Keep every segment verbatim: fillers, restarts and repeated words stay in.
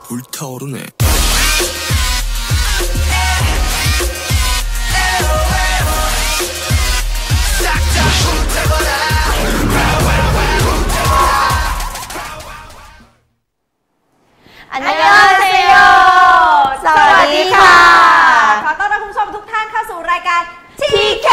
불타오르네. 안녕하세요. สวัสดีค่ะขอต้อนรับคุณผู้ชมทุกท่านเข้าสู่รายการ ที เค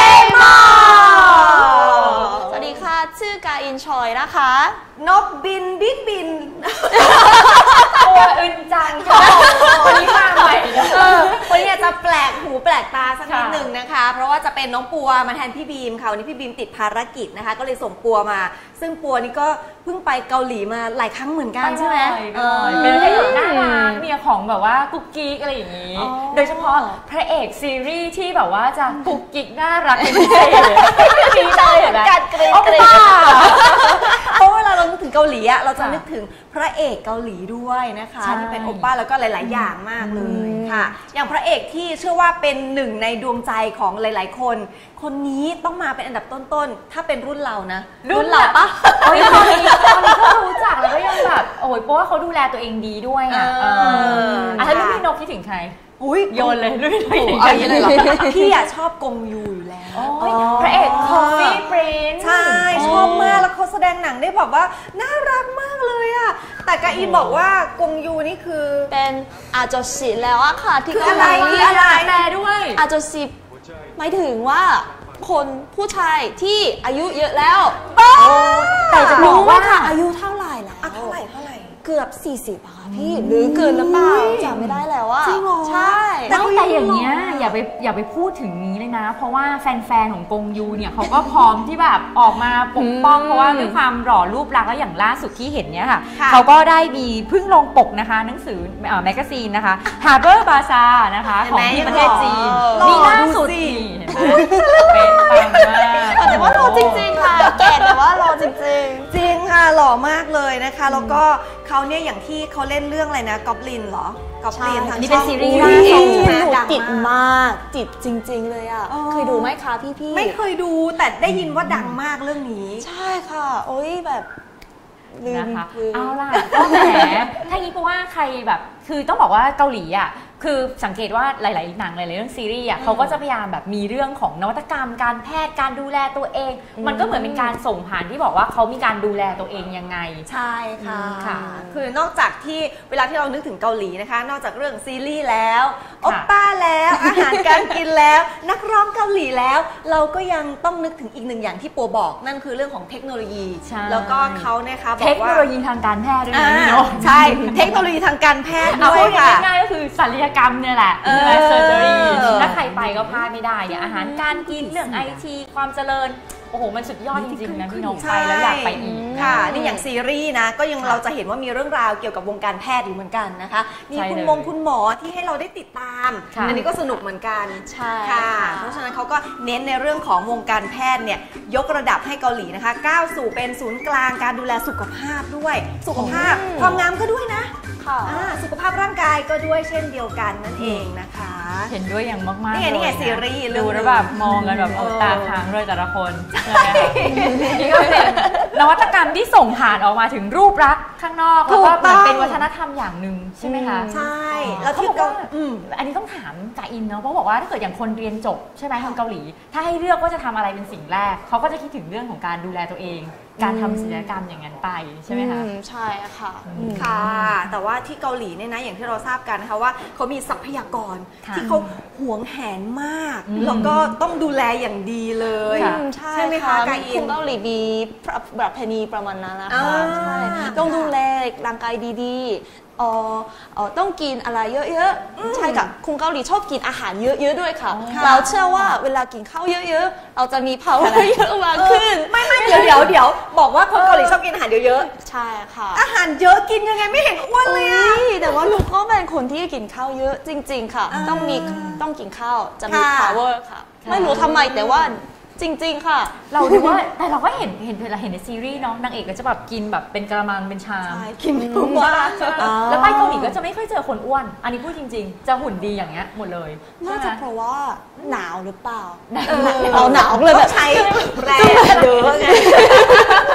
Mall สวัสดีค่ะชื่อกาอินชอยนะคะนกบินบินบินตัวอึนจังค่ะวันนี้มาใหม่วันนี้จะแปลกหูแปลกตาสักนิดหนึ่งนะคะเพราะว่าจะเป็นน้องปัวมาแทนพี่บีมค่ะวันนี้พี่บีมติดภารกิจนะคะก็เลยส่งปัวมาซึ่งปัวนี่ก็เพิ่งไปเกาหลีมาหลายครั้งเหมือนกันใช่ไหมเป็นให้แบบน่ารักเนี่ยของแบบว่ากุ๊กกิ๊กอะไรอย่างนี้โดยเฉพาะพระเอกซีรีส์ที่แบบว่าจะกุ๊กกิ๊กน่ารักเป็นพิเศษดีใจเลยนะการเกรงเกรงเพราะเวลาเรานึกถึงเกาหลีอะเราจะนึกถึงพระเอกเกาหลีด้วยนะคะที่เป็นโอป้าแล้วก็หลายๆอย่างมากเลยค่ะอย่างพระเอกที่เชื่อว่าเป็นหนึ่งในดวงใจของหลายๆคนคนนี้ต้องมาเป็นอันดับต้นๆถ้าเป็นรุ่นเรานะรุ่นเราปะโอ้ยตอนนี้ตอนนี้ก็รู้จักแล้วก็ยังแบบโอ้ยเพราะว่าเขาดูแลตัวเองดีด้วยอ่ะอ่ะถ้ารุ่นพี่นกคิดถึงใครอุ้ยโยนเลยรุ่นพี่นกเอาอย่างนี้เลยเหรอพี่อะชอบกงยูอยู่แล้วพระเอกคอฟฟี่ปรินซ์ใช่ชอบมากแล้วเขาแสดงหนังได้แบบว่าน่ารักมากเลยอะแต่กาอินบอกว่ากงยูนี่คือเป็นอาโจชิแล้วอะค่ะที่คืออะไรคืออะไรแปลด้วยอาโจชิหมายถึงว่าคนผู้ชายที่อายุเยอะแล้วแต่จะรู้ว่าอายุเท่าไหร่แล้วเท่าไหร่เท่าไหร่เกือบสี่สิบอะค่ะพี่หรือเกินหรือเปล่าจำไม่ได้แล้วว่าจริงเหรอใช่แต่แต่อย่างเงี้ยอย่าไปอย่าไปพูดถึงนี้เลยนะเพราะว่าแฟนๆของกงยูเนี่ยเขาก็พร้อมที่แบบออกมาปกป้องเพราะว่าด้วยความหล่อรูปลักษณ์แล้วอย่างล่าสุดที่เห็นเนี่ยค่ะเขาก็ได้มีเพิ่งลงปกนะคะหนังสือแมกกาซีนนะคะ Harbor Bazaar นะคะของที่ประเทศจีนนี่ล่าสุดนี่เป็นปังมากแต่ว่าหล่อจริงๆค่ะแก่แต่ว่าหล่อจริงๆจริงค่ะหล่อมากเลยนะคะแล้วก็เขาเนี่ยอย่างที่เขาเล่นเรื่องอะไรนะก๊อบลินเหรอก๊อบลินทางนี้เป็นซีรีส์ติดมากติดจริงๆเลยอ่ะเคยดูไหมคะพี่ๆไม่เคยดูแต่ได้ยินว่าดังมากเรื่องนี้ใช่ค่ะโอ้ยแบบลืมนะคะเอาล่ะก็แหมถ้างี้เพราะว่าใครแบบคือต้องบอกว่าเกาหลีอ่ะคือสังเกตว่าหลายๆหนังหลายๆเรื่องซีรีส์อ่ะเขาก็จะพยายามแบบมีเรื่องของนวัตกรรมการแพทย์การดูแลตัวเองมันก็เหมือนเป็นการส่งผ่านที่บอกว่าเขามีการดูแลตัวเองยังไงใช่ค่ะค่ะคือนอกจากที่เวลาที่เรานึกถึงเกาหลีนะคะนอกจากเรื่องซีรีส์แล้วโอป้าแล้วอาหารการกินแล้วนักร้องเกาหลีแล้วเราก็ยังต้องนึกถึงอีกหนึ่งอย่างที่ปัวบอกนั่นคือเรื่องของเทคโนโลยีแล้วก็เขาเนี่ยค่ะบอกว่าเทคโนโลยีทางการแพทย์ด้วยนะเนาะใช่เทคโนโลยีทางการแพทย์ด้วยค่ะง่ายๆก็คือศัลยกรรมเนี่ยแหละเซอร์เจอรี่ถ้าใครไปก็พลาดไม่ได้เนี่ยอาหารการกินเรื่องไอทีความเจริญโอ้โหมันสุดยอดจริงๆนะพี่น้องไปแล้วอยากไปอีกค่ะนี่อย่างซีรีส์นะก็ยังเราจะเห็นว่ามีเรื่องราวเกี่ยวกับวงการแพทย์อยู่เหมือนกันนะคะมีคุณมงคุณหมอที่ให้เราได้ติดตามอันนี้ก็สนุกเหมือนกันใช่ค่ะเพราะฉะนั้นเขาก็เน้นในเรื่องของวงการแพทย์เนี่ยยกระดับให้เกาหลีนะคะก้าวสู่เป็นศูนย์กลางการดูแลสุขภาพด้วยสุขภาพความงามก็ด้วยนะสุขภาพร่างกายก็ด้วยเช่นเดียวกันนั่นเองนะคะเห็นด้วยอย่างมากๆนี่ไงนี่ไงซีรีส์ดูแล้วแบบมองกันแบบเอาตาค้างเลยแต่ละคนนี่ก็เป็นนวัตกรรมที่ส่งผ่านออกมาถึงรูปลักษณ์ข้างนอกแล้วก็เป็นวัฒนธรรมอย่างหนึ่งใช่ไหมคะใช่แล้วที่ก็อันนี้ต้องถามกาอินเนาะเพราะบอกว่าถ้าเกิดอย่างคนเรียนจบใช่ไหมทางเกาหลีถ้าให้เลือกว่าจะทำอะไรเป็นสิ่งแรกเขาก็จะคิดถึงเรื่องของการดูแลตัวเองการทำศัลยกรรมอย่างนั้นไปใช่ไหมคะใช่ค่ะค่ะแต่ว่าที่เกาหลีเนี่ยนะอย่างที่เราทราบกันนะคะว่าเขามีทรัพยากรที่เขาหวงแหนมากแล้วก็ต้องดูแลอย่างดีเลยใช่ไหมคะการอินเกาหลีมีประเพณีประมาณนั้นนะคะใช่ต้องดูแลร่างกายดีๆเออเออต้องกินอะไรเยอะๆใช่ค่ะคนเกาหลีชอบกินอาหารเยอะๆด้วยค่ะเราเชื่อว่าเวลากินข้าวเยอะๆเราจะมีพลังเยอะมากขึ้นไม่ไม่เดี๋ยวเดี๋ยวเดี๋ยวบอกว่าคนเกาหลีชอบกินอาหารเยอะๆใช่ค่ะอาหารเยอะกินยังไงไม่เห็นอ้วนเลยอะแต่ว่าลูกก็เป็นคนที่กินข้าวเยอะจริงๆค่ะต้องมีต้องกินข้าวจะมี power ค่ะไม่รู้ทำไมแต่ว่าจริงๆค่ะเราดูว่าแต่เราก็เห็นเห็นเราเห็นในซีรีส์เนาะนางเอกก็จะแบบกินแบบเป็นกระมังเป็นชามกินทุกวันแล้วไปเกาหลีก็จะไม่ค่อยเจอคนอ้วนอันนี้พูดจริงๆจะหุ่นดีอย่างเงี้ยหมดเลยน่าจะเพราะว่าหนาวหรือเปล่าเราหนาวเลยแบบใช้แรงเยอะไง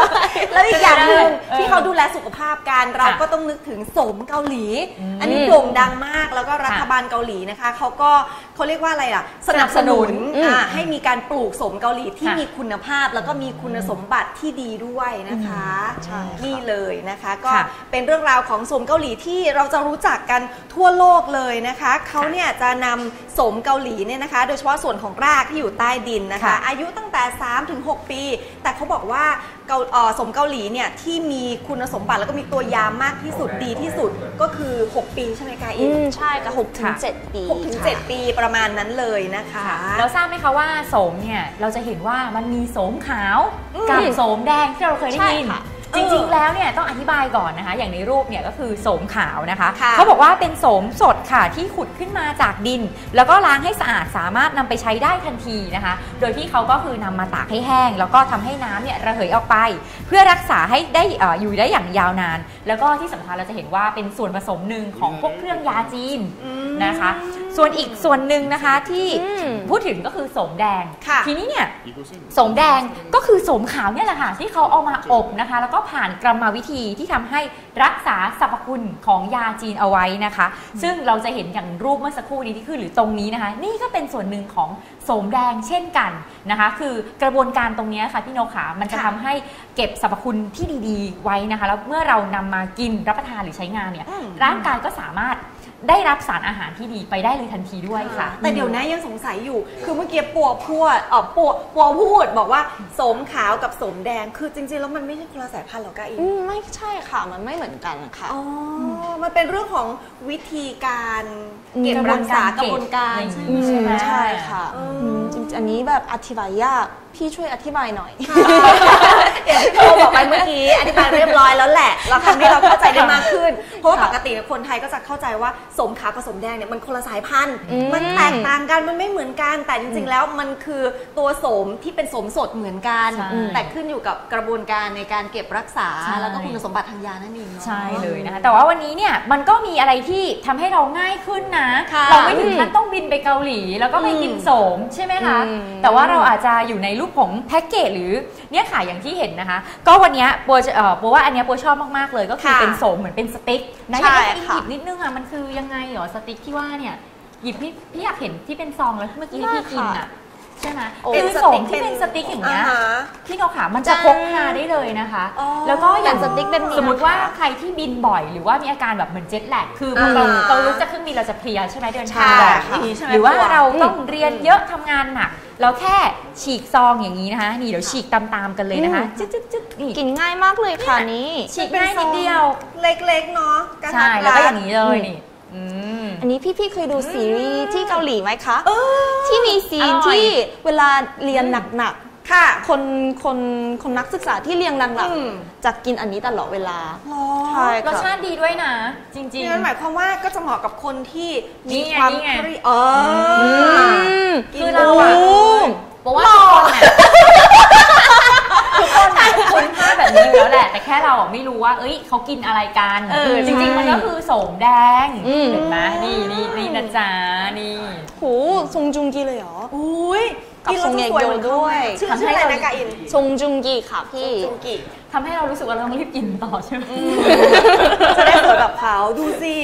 แล้วอีกอย่างหนึ่งที่เขาดูแลสุขภาพกันเราก็ต้องนึกถึงโสมเกาหลีอันนี้โด่งดังมากแล้วก็รัฐบาลเกาหลีนะคะเขาก็เขาเรียกว่าอะไรล่ะสนับสนุนให้มีการปลูกโสมเกาหลีที่มีคุณภาพแล้วก็มีคุณสมบัติที่ดีด้วยนะคะนี่เลยนะคะก็เป็นเรื่องราวของโสมเกาหลีที่เราจะรู้จักกันทั่วโลกเลยนะคะเขาเนี่ยจะนำโสมเกาหลีเนี่ยนะคะโดยเฉพาะส่วนของรากที่อยู่ใต้ดินนะคะอายุตั้งแต่ สามถึงหก ปีแต่เขาบอกว่าโสมเกาหลีเนี่ยที่มีคุณสมบัติแล้วก็มีตัวยามากที่สุดดีที่สุดก็คือหกปีใช่ไหมคะอินใช่ค่ะหกถึงเจ็ดปีหกถึงเจ็ดปีประมาณนั้นเลยนะคะเราทราบไหมคะว่าโสมเนี่ยเราจะเห็นว่ามันมีโสมขาวกับโสมแดงที่เราเคยได้ยินจริงๆแล้วเนี่ยต้องอธิบายก่อนนะคะอย่างในรูปเนี่ยก็คือโสมขาวนะคะเขาบอกว่าเป็นโสมสดค่ะที่ขุดขึ้นมาจากดินแล้วก็ล้างให้สะอาดสามารถนำไปใช้ได้ทันทีนะคะโดยที่เขาก็คือนำมาตากให้แห้งแล้วก็ทำให้น้ำเนี่ยระเหยออกไปเพื่อรักษาให้ได้อยู่ได้อย่างยาวนานแล้วก็ที่สำคัญเราจะเห็นว่าเป็นส่วนผสมหนึ่งของพวกเครื่องยาจีนนะคะส่วนอีกส่วนหนึ่งนะคะที่พูดถึงก็คือโสมแดงทีนี้เนี่ยโสมแดงก็คือโสมขาวเนี่ยแหละค่ะที่เขาเอามาอบนะคะแล้วก็ผ่านกรรมวิธีที่ทำให้รักษาสรรพคุณของยาจีนเอาไว้นะคะซึ่งเราจะเห็นอย่างรูปเมื่อสักครู่นี้ที่ขึ้นหรือตรงนี้นะคะนี่ก็เป็นส่วนหนึ่งของโสมแดงเช่นกันนะคะคือกระบวนการตรงนี้ค่ะพี่นกขามันจะทำให้เก็บสรรพคุณที่ดีๆไว้นะคะแล้วเมื่อเรานำมากินรับประทานหรือใช้งานเนี่ยร่างกายก็สามารถได้รับสารอาหารที่ดีไปได้เลยทันทีด้วยค่ะแต่เดี๋ยวนะยังสงสัยอยู่คือเมื่อกี้ปัวพูดเออปัวปัวพูดบอกว่าโสมขาวกับโสมแดงคือจริงๆแล้วมันไม่ใช่คนละสายพันธุ์หรอกะอีไม่ใช่ค่ะมันไม่เหมือนกันค่ะอ๋อมันเป็นเรื่องของวิธีการเก็บรักษากระบวนการใช่ไหมใช่ค่ะจริงๆอันนี้แบบอธิบายยากพี่ช่วยอธิบายหน่อยอย่างที่โทรบอกไปเมื่อกี้อธิบายเรียบร้อยแล้วแหละเราทำให้เราเข้าใจได้มากขึ้นเพราะว่าปกติคนไทยก็จะเข้าใจว่าโสมขาวกับโสมแดงเนี่ยมันคนละสายพันธุ์มันแตกต่างกันมันไม่เหมือนกันแต่จริงๆแล้วมันคือตัวโสมที่เป็นโสมสดเหมือนกันแต่ขึ้นอยู่กับกระบวนการในการเก็บรักษาแล้วก็คุณสมบัติทางยานั่นเองใช่เลยนะคะแต่ว่าวันนี้เนี่ยมันก็มีอะไรที่ทำให้เราง่ายขึ้นนะเราไม่ถึงขั้นต้องบินไปเกาหลีแล้วก็ไปกินโสมใช่ไหมคะแต่ว่าเราอาจจะอยู่ในรูปของแพ็กเกจหรือเนี่ยค่ะอย่างที่เห็นนะคะก็วันนี้ปัวเอ่อปัวว่าอันนี้ปัวชอบมากๆเลยก็คือเป็นโสมเหมือนเป็นสติ๊กนะอยากให้หยิบนิดนึงอ่ะมันคือยังไงหรอสติ๊กที่ว่าเนี่ยหยิบพี่พี่อยากเห็นที่เป็นซองแล้วเมื่อกี้พี่กินอ่ะใช่ไหมคือโสมที่เป็นสติ๊กอย่างเงี้ยพี่นกขามันจะพกพาได้เลยนะคะแล้วก็อย่างสติ๊กเป็นสมมติว่าใครที่บินบ่อยหรือว่ามีอาการแบบเหมือนเจ็ตแลกคือเราเราลุกจากเครื่องบินเราจะเพลียใช่ไหมเดินทางบ่อยหรือว่าเราต้องเรียนเยอะทำงานหนักเราแค่ฉีกซองอย่างนี้นะคะนี่เดี๋ยวฉีกตามๆกันเลยนะคะจึ๊ดจึ๊ดจึ๊ดนี่กินง่ายมากเลยค่ะนี้ฉีกง่ายนิดเดียวเล็กๆเนาะใช่แล้วก็อย่างนี้เลยนี่อันนี้พี่ๆเคยดูซีรีส์ที่เกาหลีไหมคะที่มีซีนที่เวลาเรียนหนักๆค่ะคนคนคนนักศึกษาที่เรียนหนักๆจะกินอันนี้ตลอดเวลาใช่รสชาติดีด้วยนะจริงๆนั่นหมายความว่าก็จะเหมาะกับคนที่มีความเครียดอ๋อคือเราอะบอกว่าทุกคนอะคนภาพแบบนี้อยู่แล้วแหละแต่แค่เราไม่รู้ว่าเอ้ยเขากินอะไรกันจริงๆมันก็คือโสมแดงเห็นไหมนี่นี่นี่นะจ๊ะนี่โหทรงจุงกีเลยเหรออุ้ยกับทรงเยโยด้วยชื่ออะไรนะกาอินทรงจุงกีค่ะพี่จุงกีทำให้เรารู้สึกว่าเราต้องรีบกินต่อใช่ไหมจะได้สวยแบบเขาดูสิ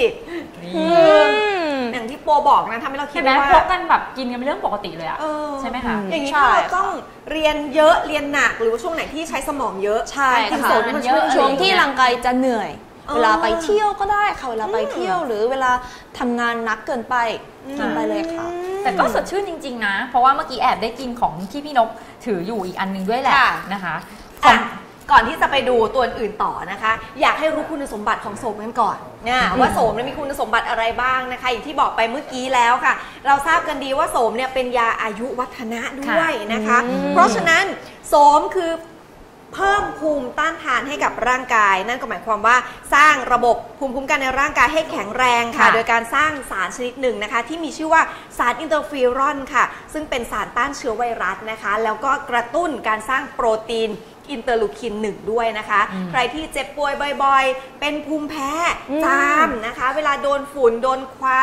อย่างที่โปบอกนะทำให้เราคิดว่าพกกันแบบกินกันเป็นเรื่องปกติเลยอะใช่ไหมคะอย่างนี้เราต้องเรียนเยอะเรียนหนักหรือว่าช่วงไหนที่ใช้สมองเยอะใช่ค่ะช่วงที่ร่างกายจะเหนื่อยเวลาไปเที่ยวก็ได้ค่ะเวลาไปเที่ยวหรือเวลาทำงานหนักเกินไปกินไปเลยค่ะแต่ก็สดชื่นจริงๆนะเพราะว่าเมื่อกี้แอบได้กินของที่พี่นกถืออยู่อีกอันนึงด้วยแหละนะคะก่อนที่จะไปดูตัวอื่นต่อนะคะอยากให้รู้คุณสมบัติของโสมกันก่อนนะว่าโสมมีคุณสมบัติอะไรบ้างนะคะอย่างที่บอกไปเมื่อกี้แล้วค่ะเราทราบกันดีว่าโสมเนี่ยเป็นยาอายุวัฒนะด้วยนะคะเพราะฉะนั้นโสมคือเพิ่มภูมิต้านทานให้กับร่างกายนั่นก็หมายความว่าสร้างระบบภูมิคุ้มกันในร่างกายให้แข็งแรงค่ะโดยการสร้างสารชนิดหนึ่งนะคะที่มีชื่อว่าสารอินเตอร์ฟีรอนค่ะซึ่งเป็นสารต้านเชื้อไวรัสนะคะแล้วก็กระตุ้นการสร้างโปรตีนอินเตอร์ลูคินหนึ่งด้วยนะคะใครที่เจ็บป่วยบ่อยๆเป็นภูมิแพ้จามนะคะเวลาโดนฝุ่นโดนควัน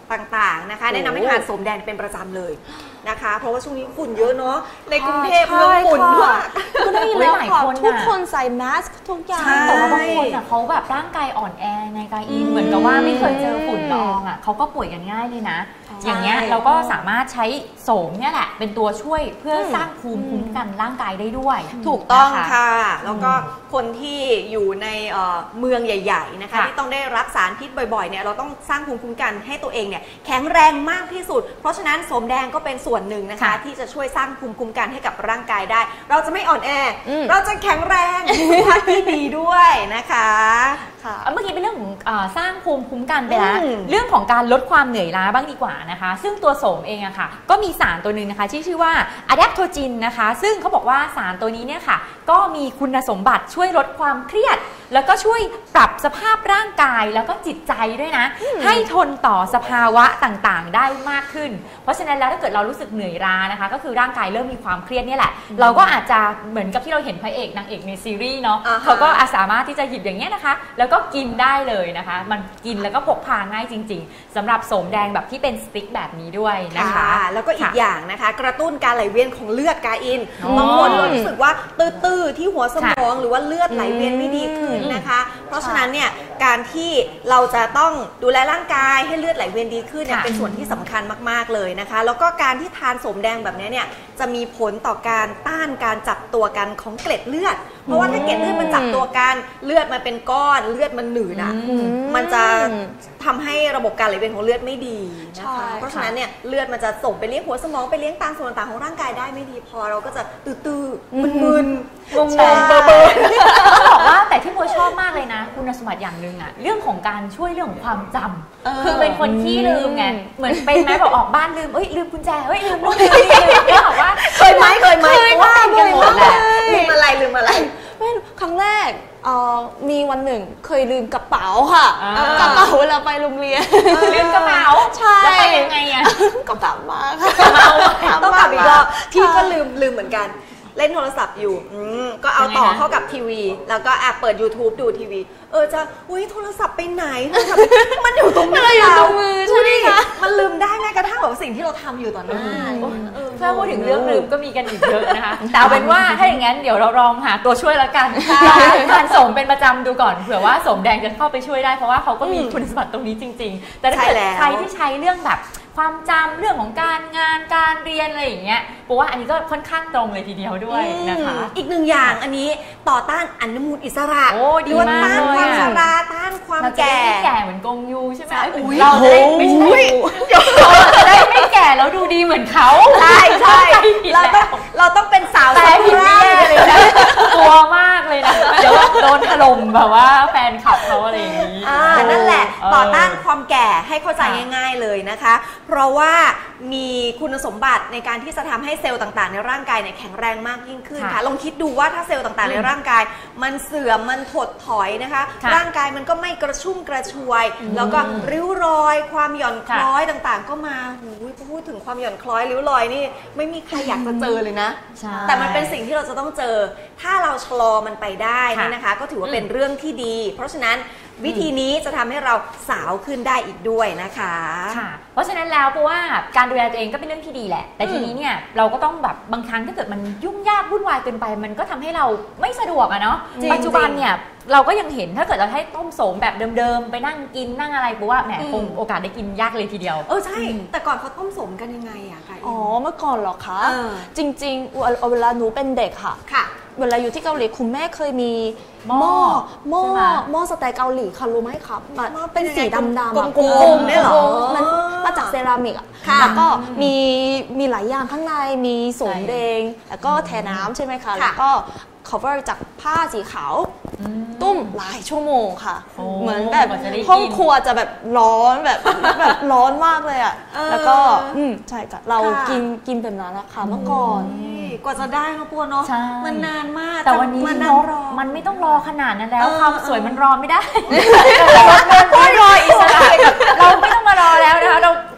ต่างๆนะคะแนะนำให้ทานโสมแดงเป็นประจำเลยนะคะเพราะว่าช่วงนี้ฝุ่นเยอะเนาะในกรุงเทพเมืองฝุ่นด้วยก็ได้แล้วค่ะทุกคนใส่แมสก์ทุกอย่างแต่ว่าบางคนอ่ะเขาแบบร่างกายอ่อนแอในกายอินเหมือนกับว่าไม่เคยเจอฝุ่นละอองอ่ะเขาก็ป่วยกันง่ายเลยนะอย่างเงี้ยเราก็สามารถใช้โสมเนี่ยแหละเป็นตัวช่วยเพื่อสร้างภูมิคุ้มกันร่างกายได้ด้วยถูกต้องค่ะแล้วก็คนที่อยู่ในเมืองใหญ่ๆนะคะที่ต้องได้รับสารพิษบ่อยๆเนี่ยเราต้องสร้างภูมิคุ้มกันให้ตัวเองเนี่ยแข็งแรงมากที่สุดเพราะฉะนั้นโสมแดงก็เป็นส่วนหนึ่งนะคะที่จะช่วยสร้างภูมิคุ้มกันให้กับร่างกายได้เราจะไม่อ่อนแอเราจะแข็งแรงสุขภาพที่ดีด้วยนะคะเมื่อกี้เป็นเรื่องของสร้างภูมิคุ้มกันไปแล้วเรื่องของการลดความเหนื่อยล้าบ้างดีกว่านะคะซึ่งตัวโสมเองอะค่ะก็มีสารตัวหนึ่งนะคะที่ชื่อว่าอะแดปโทจินนะคะซึ่งเขาบอกว่าสารตัวนี้เนี่ยค่ะก็มีคุณสมบัติช่วยลดความเครียดแล้วก็ช่วยปรับสภาพร่างกายแล้วก็จิตใจด้วยนะให้ทนต่อสภาวะต่างๆได้มากขึ้นเพราะฉะนั้นแล้วถ้าเกิดเรารู้สึกเหนื่อยล้านะคะก็คือร่างกายเริ่มมีความเครียดนี่แหละเราก็อาจจะเหมือนกับที่เราเห็นพระเอกนางเอกในซีรีส์เนาะเขาก็สามารถที่จะหยิบอย่างเงี้ยนะคะแล้วก็กินได้เลยนะคะมันกินแล้วก็พกพาง่ายจริงๆสำหรับโสมแดงแบบที่เป็นสติ๊กแบบนี้ด้วยนะคะแล้วก็อีกอย่างนะคะกระตุ้นการไหลเวียนของเลือดกาอินบางคนรู้สึกว่าตื้อๆที่หัวสมองหรือว่าเลือดไหลเวียนไม่ดีขึ้นนะคะเพราะฉะนั้นเนี่ยการที่เราจะต้องดูแลร่างกายให้เลือดไหลเวียนดีขึ้นเนี่ยเป็นส่วนที่สำคัญมากๆเลยนะคะแล้วก็การที่ทานโสมแดงแบบนี้เนี่ยจะมีผลต่อการต้านการจับตัวกันของเกล็ดเลือดเพราะว่าถ้าเกล็ดเลือดมันจับตัวกันเลือดมันเป็นก้อนเลือดมันหนืดอ่ะมันจะทำให้ระบบการไหลเวียนของเลือดไม่ดีนะคะเพราะฉะนั้นเนี่ยเลือดมันจะส่งไปเลี้ยงหัวสมองไปเลี้ยงตามส่วนต่างๆของร่างกายได้ไม่ดีพอเราก็จะตื้อๆมึนๆงงๆเบอร์ต้องบอกว่าแต่ที่โบชอบมากเลยนะคุณสมบัติอย่างหนึ่งอะเรื่องของการช่วยเรื่องของความจำคือเป็นคนขี้ลืมไงเหมือนเป็นไหมบอกออกบ้านลืมเอ้ยลืมกุญแจเอ้ยลืมลูกลืมลืมก็บอกว่าเคยไหมเคยไหมว่าเป็นกันหมดแหละลืมอะไรลืมอะไรครั้งแรกมีวันหนึ่งเคยลืมกระเป๋าค่ะกระเป๋าเวลาไปโรงเรียนลืมกระเป๋าใช่แล้วไปยังไงอะก็กลับมาค่ะต้องกลับอีกรอบพี่ก็ลืมลืมเหมือนกันเล่นโทรศัพท์อยู่ก็เอาต่อเข้ากับทีวีแล้วก็อ่ะเปิด ยูทูบ ดูทีวีเออจะอุ้ยโทรศัพท์ไปไหนโทรศัพท์มันอยู่ตรงมือเราใช่ไหมคะมันลืมได้แม้กระทั่งแบบสิ่งที่เราทำอยู่ตอนนั้นถ้าพูดถึงเรื่องลืมก็มีกันอีกเยอะนะคะแต่เอาเป็นว่าถ้าอย่างนั้นเดี๋ยวเราลองหาตัวช่วยละกันทานโสมเป็นประจำดูก่อนเผื่อว่าโสมแดงจะเข้าไปช่วยได้เพราะว่าเขาก็มีคุณสมบัติตรงนี้จริงๆแต่ถ้าเกิดใครที่ใช้เรื่องแบบความจำเรื่องของการงานการเรียนอะไรอย่างเงี้ยเพราะว่าอันนี้ก็ค่อนข้างตรงเลยทีเดียวด้วยนะคะอีกหนึ่งอย่างอันนี้ต่อต้านอนุมูลอิสระหรือว่าต้านความชราต้านความแก่แก่เหมือนกงยูใช่ไหมเราจะได้ไม่ใช่เราจะได้ไม่แก่แล้วดูดีเหมือนเขาใช่ใช่เราต้องเราต้องเป็นสาวแต่ผิดแน่เลยนะกลัวมากเลยนะเดี๋ยวโดนถล่มแบบว่าแฟนคลับเขาอะไรอย่างนี้นั่นแหละต่อต้านความแก่ให้เข้าใจง่ายๆเลยนะคะเพราะว่ามีคุณสมบัติในการที่จะทำให้เซลล์ต่างๆในร่างกายเนี่ยแข็งแรงมากยิ่งขึ้นค่ะลองคิดดูว่าถ้าเซลล์ต่างๆในร่างกายมันเสื่อมมันถดถอยนะคะร่างกายมันก็ไม่กระชุ่มกระชวยแล้วก็ริ้วรอยความหย่อนคล้อยต่างๆก็มาหูยพูดถึงความหย่อนคล้อยริ้วรอยนี่ไม่มีใครอยากจะเจอเลยนะแต่มันเป็นสิ่งที่เราจะต้องเจอถ้าเราชะลอมันไปได้นี่นะคะก็ถือว่าเป็นเรื่องที่ดีเพราะฉะนั้นวิธีนี้จะทำให้เราสาวขึ้นได้อีกด้วยนะคะค่ะเพราะฉะนั้นแล้วเพราะว่าการดูแลตัวเองก็เป็นเรื่องที่ดีแหละแต่ทีนี้เนี่ยเราก็ต้องแบบบางครั้งถ้าเกิดมันยุ่งยากวุ่นวายเกินไปมันก็ทำให้เราไม่สะดวกอะเนาะปัจจุบันเนี่ยเราก็ยังเห็นถ้าเกิดเราให้ต้มโสมแบบเดิมๆไปนั่งกินนั่งอะไรเพราะว่าแหมคงโอกาสได้กินยากเลยทีเดียวเออใช่แต่ก่อนเขาต้มโสมกันยังไงอะคะอ๋อเมื่อก่อนเหรอคะจริงๆเวลาหนูเป็นเด็กค่ะค่ะเวลาอยู่ที่เกาหลีคุณแม่เคยมีหม้อหม้อหม้อสไตล์เกาหลีค่ะรู้ไหมครับเป็นสีดำๆกลมๆเนี่ยหรอมันมาจากเซรามิกอ่ะแล้วก็มีมีหลายอย่างข้างในมีโสมแดงแล้วก็แทน้ำใช่ไหมคะแล้วก็ cover จากผ้าสีขาวตุ้มหลายชั่วโมงค่ะเหมือนแบบห้องครัวจะแบบร้อนแบบแบบร้อนมากเลยอ่ะแล้วก็อืมใช่ค่ะเรากินกินแบบนั้นนะคะเมื่อก่อนกว่าจะได้เนาะปัวเนาะมันนานมากแต่วันนี้มันมันไม่ต้องรอขนาดนั้นแล้วความสวยมันรอไม่ได้รออิสระเราไม่ต้องมารอแล้วนะคะเราก็ทานแบบ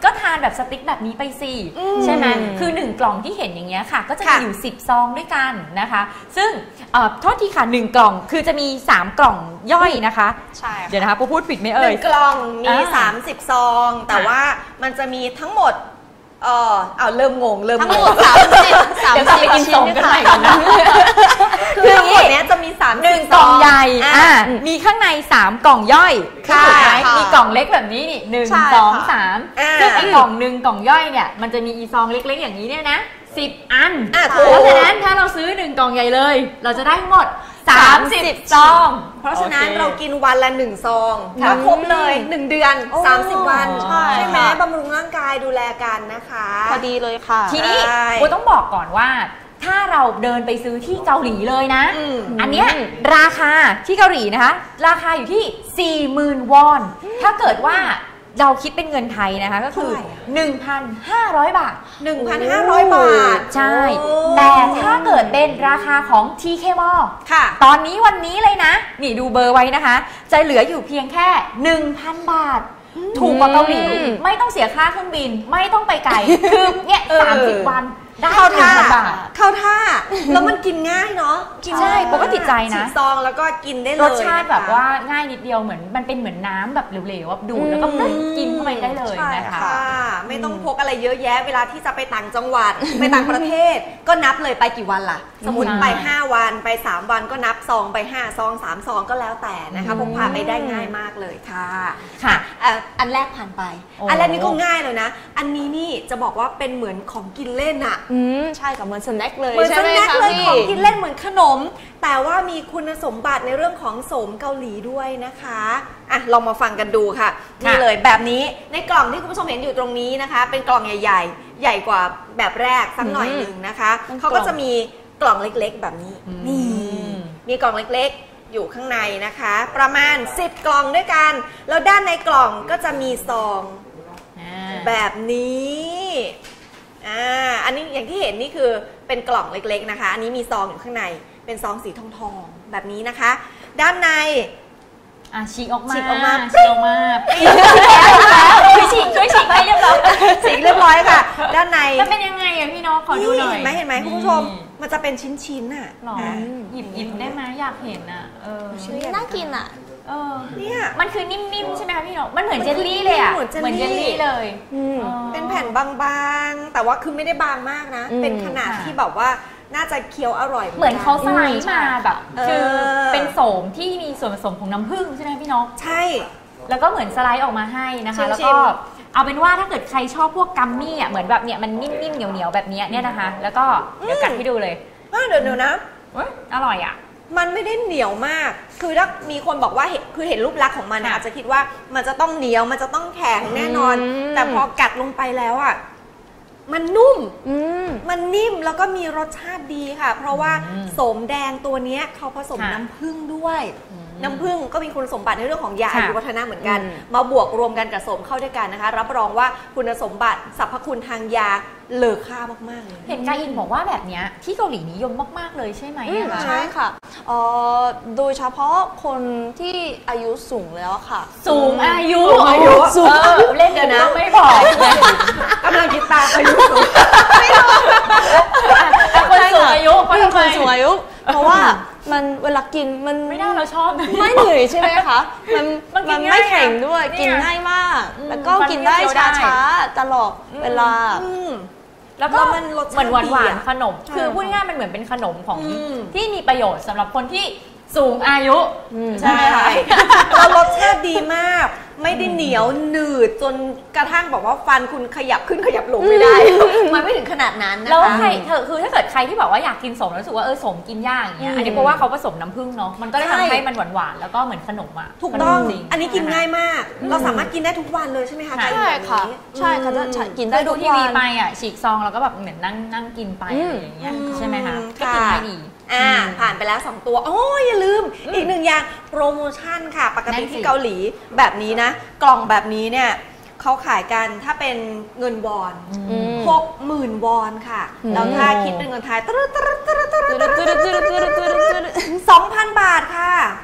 แบบสติ๊กแบบนี้ไปสิใช่ไหมคือหนึ่งกล่องที่เห็นอย่างเงี้ยค่ะก็จะมีอยู่สิบซองด้วยกันนะคะซึ่งโทษทีค่ะหนึ่งกล่องคือจะมีสามกล่องย่อยนะคะใช่เดี๋ยวนะคะพูดผิดไหมเอ่ยหนึ่งกล่องมีสามสิบซองแต่ว่ามันจะมีทั้งหมดเออเอาเริ่มงงเริ่มทั้งหมดสามสิบสามสิบชิ้นกันใหม่นะคือทั้งหมดเนี้ยจะมีสามหนึ่งกล่องใหญ่อ่ามีข้างในสามกล่องย่อยค่ะมีกล่องเล็กแบบนี้นี่หนึ่งสองสามซึ่งไอ้กล่องหนึ่งกล่องย่อยเนี่ยมันจะมีอีซองเล็กๆอย่างนี้เนี่ยนะสิบอันเพราะฉะนั้นถ้าเราซื้อหนึ่งกล่องใหญ่เลยเราจะได้หมดสามสิบซองเพราะฉะนั้นเรากินวันละหนึ่งซองก็ครบเลยหนึ่งเดือนสามสิบวันใช่ไหมบำรุงร่างกายดูแลกันนะคะพอดีเลยค่ะทีนี้โบต้องบอกก่อนว่าถ้าเราเดินไปซื้อที่เกาหลีเลยนะ อ, อันเนี้ยราคาที่เกาหลีนะคะราคาอยู่ที่ สี่หมื่น วอนถ้าเกิดว่าเราคิดเป็นเงินไทยนะคะก็คือ หนึ่งพันห้าร้อย บาทหนึ่งพันห้าร้อย บาทใช่แต่ถ้าเกิดเป็นราคาของ ที เค Mall ค่ะตอนนี้วันนี้เลยนะนี่ดูเบอร์ไว้นะคะจะเหลืออยู่เพียงแค่ หนึ่งพัน บาทถูกกว่าเกาหลีไม่ต้องเสียค่าเครื่องบินไม่ต้องไปไกลคือเนี่ยสามสิบวันได้เข้าท่าเข้าท่าแล้วมันกินง่ายเนาะใช่ปกติใจนะซองแล้วก็กินได้เลยรสชาติแบบว่าง่ายนิดเดียวเหมือนมันเป็นเหมือนน้ำแบบเหลวๆดูดแล้วก็กินเข้าไปได้เลยนะคะไม่ต้องพกอะไรเยอะแยะเวลาที่จะไปต่างจังหวัดไปต่างประเทศก็นับเลยไปกี่วันล่ะสมมติไปห้าวันไปสามวันก็นับซองไปห้าซองสามซองก็แล้วแต่นะคะพกพาไปได้ง่ายมากเลยค่ะค่ะอันแรกผ่านไปอันแรกนี้ก็ง่ายเลยนะอันนี้นี่จะบอกว่าเป็นเหมือนของกินเล่นอะอืมใช่กับเหมือนสแน็คเลยเหมือนสแน็คเลยของกินเล่นเหมือนขนมแต่ว่ามีคุณสมบัติในเรื่องของโสมเกาหลีด้วยนะคะอ่ะลองมาฟังกันดูค่ะนี่เลยแบบนี้ในกล่องที่คุณผู้ชมเห็นอยู่ตรงนี้นะคะเป็นกล่องใหญ่ๆใหญ่กว่าแบบแรกสักหน่อยหนึ่งนะคะเขาก็จะมีกล่องเล็กๆแบบนี้นี่มีกล่องเล็กๆอยู่ข้างในนะคะประมาณสิบกล่องด้วยกันแล้วด้านในกล่องก็จะมีซองแบบนี้อ่าอันนี้อย่างที่เห็นนี่คือเป็นกล่องเล็กๆนะคะอันนี้มีซองอยู่ข้างในเป็นซองสีทองๆแบบนี้นะคะด้านในอ่ะฉีกออกมาฉีกออกมาฉีกออกมาช่วยฉีกช่วยฉีกให้เรียบร้อยฉีกเรียบร้อยค่ะด้านในมันเป็นยังไงอ่ะพี่น้องขอดูหน่อยเห็นไหมเห็นไหมคุณผู้ชมมันจะเป็นชิ้นๆอ่ะหยิบหยิบได้ไหมอยากเห็นอ่ะเออน่ากินอ่ะเออเนี่ยมันคือนิ่มๆใช่ไหมคะพี่น้องมันเหมือนเจลลี่เลยอ่ะเหมือนเจลลี่เลยเป็นแผ่นบางๆแต่ว่าคือไม่ได้บางมากนะเป็นขนาดที่แบบว่าน่าจะเคี้ยวอร่อยเหมือนเขาสไลด์มาแบบคือเป็นโสมที่มีส่วนผสมของน้ำผึ้งใช่ไหมพี่น้องใช่แล้วก็เหมือนสไลด์ออกมาให้นะคะแล้วก็เอาเป็นว่าถ้าเกิดใครชอบพวกกัมมี่อ่ะเหมือนแบบเนี่ยมันนิ่มๆเหนียวๆแบบนี้เนี่ยนะคะแล้วก็เดี๋ยวกัดให้ดูเลยเดี๋ยวเดี๋ยวนะอร่อยอ่ะมันไม่ได้เหนียวมากคือถ้ามีคนบอกว่าคือเห็นรูปลักษณ์ของมันอาจจะคิดว่ามันจะต้องเหนียวมันจะต้องแข็งแน่นอนแต่พอกัดลงไปแล้วอ่ะมันนุ่มมันนิ่มแล้วก็มีรสชาติดีค่ะเพราะว่าโสมแดงตัวนี้เขาผสมน้ำผึ้งด้วยน้ำผึ้งก็มีคุณสมบัติในเรื่องของยาอายุวัฒนะเหมือนกันมาบวกรวมกันกับโสมเข้าด้วยกันนะคะรับรองว่าคุณสมบัติสรรพคุณทางยาเลอค่ามากๆเลยเห็นกาอินบอกว่าแบบนี้ที่เกาหลีนิยมมากๆเลยใช่ไหมคะใช่ค่ะโดยเฉพาะคนที่อายุสูงแล้วค่ะสูงอายุอายุสูงเล่นเดี๋ยวนะไม่บอกกำลังคิดตาอายุสูงไม่รู้คนสูงอายุคนสูงอายุเพราะว่ามันเวลากินมันไม่น่าเราชอบไม่เหนื่อยใช่ไหมคะมันมันไม่แข็งด้วยกินง่ายมากแล้วก็กินได้ช้าๆตลอดเวลาแล้วก็มันเหมือนหวานๆขนมคือพูดง่ายๆมันเหมือนเป็นขนมของที่มีประโยชน์สำหรับคนที่สูงอายุใช่แล้วรสชาติดีมากไม่ได้เหนียวหนืดจนกระทั่งบอกว่าฟันคุณขยับขึ้นขยับลงไม่ได้มันไม่ถึงขนาดนั้นนะคะแล้วใครเธอคือถ้าเกิดใครที่บอกว่าอยากกินสมแล้วรู้สึกว่าเออสมกินยากอย่างเงี้ยอันนี้เพราะว่าเขาผสมน้ำผึ้งเนาะมันก็เลยทำให้มันหวานๆแล้วก็เหมือนขนมอ่ะถูกต้องอันนี้กินง่ายมากเราสามารถกินได้ทุกวันเลยใช่ไหมคะใช่ค่ะใช่ค่ะจะกินได้ดูทีวีไปอ่ะฉีกซองแล้วก็แบบเหมือนนั่งนั่งกินไปอย่างเงี้ยใช่ไหมคะก็กินได้ดีอ่าผ่านไปแล้วสองตัวโอ้ยอย่าลืมอีกหนึ่งอย่างโปรโมชั่นค่ะปกติที่เกาหลีแบบนี้นะกล่องแบบนี้เนี่ยเขาขายกันถ้าเป็นเงินวอนหกหมื่นวอนค่ะแล้วถ้าคิดเป็นเงินไทยสองพันบาทค่ะ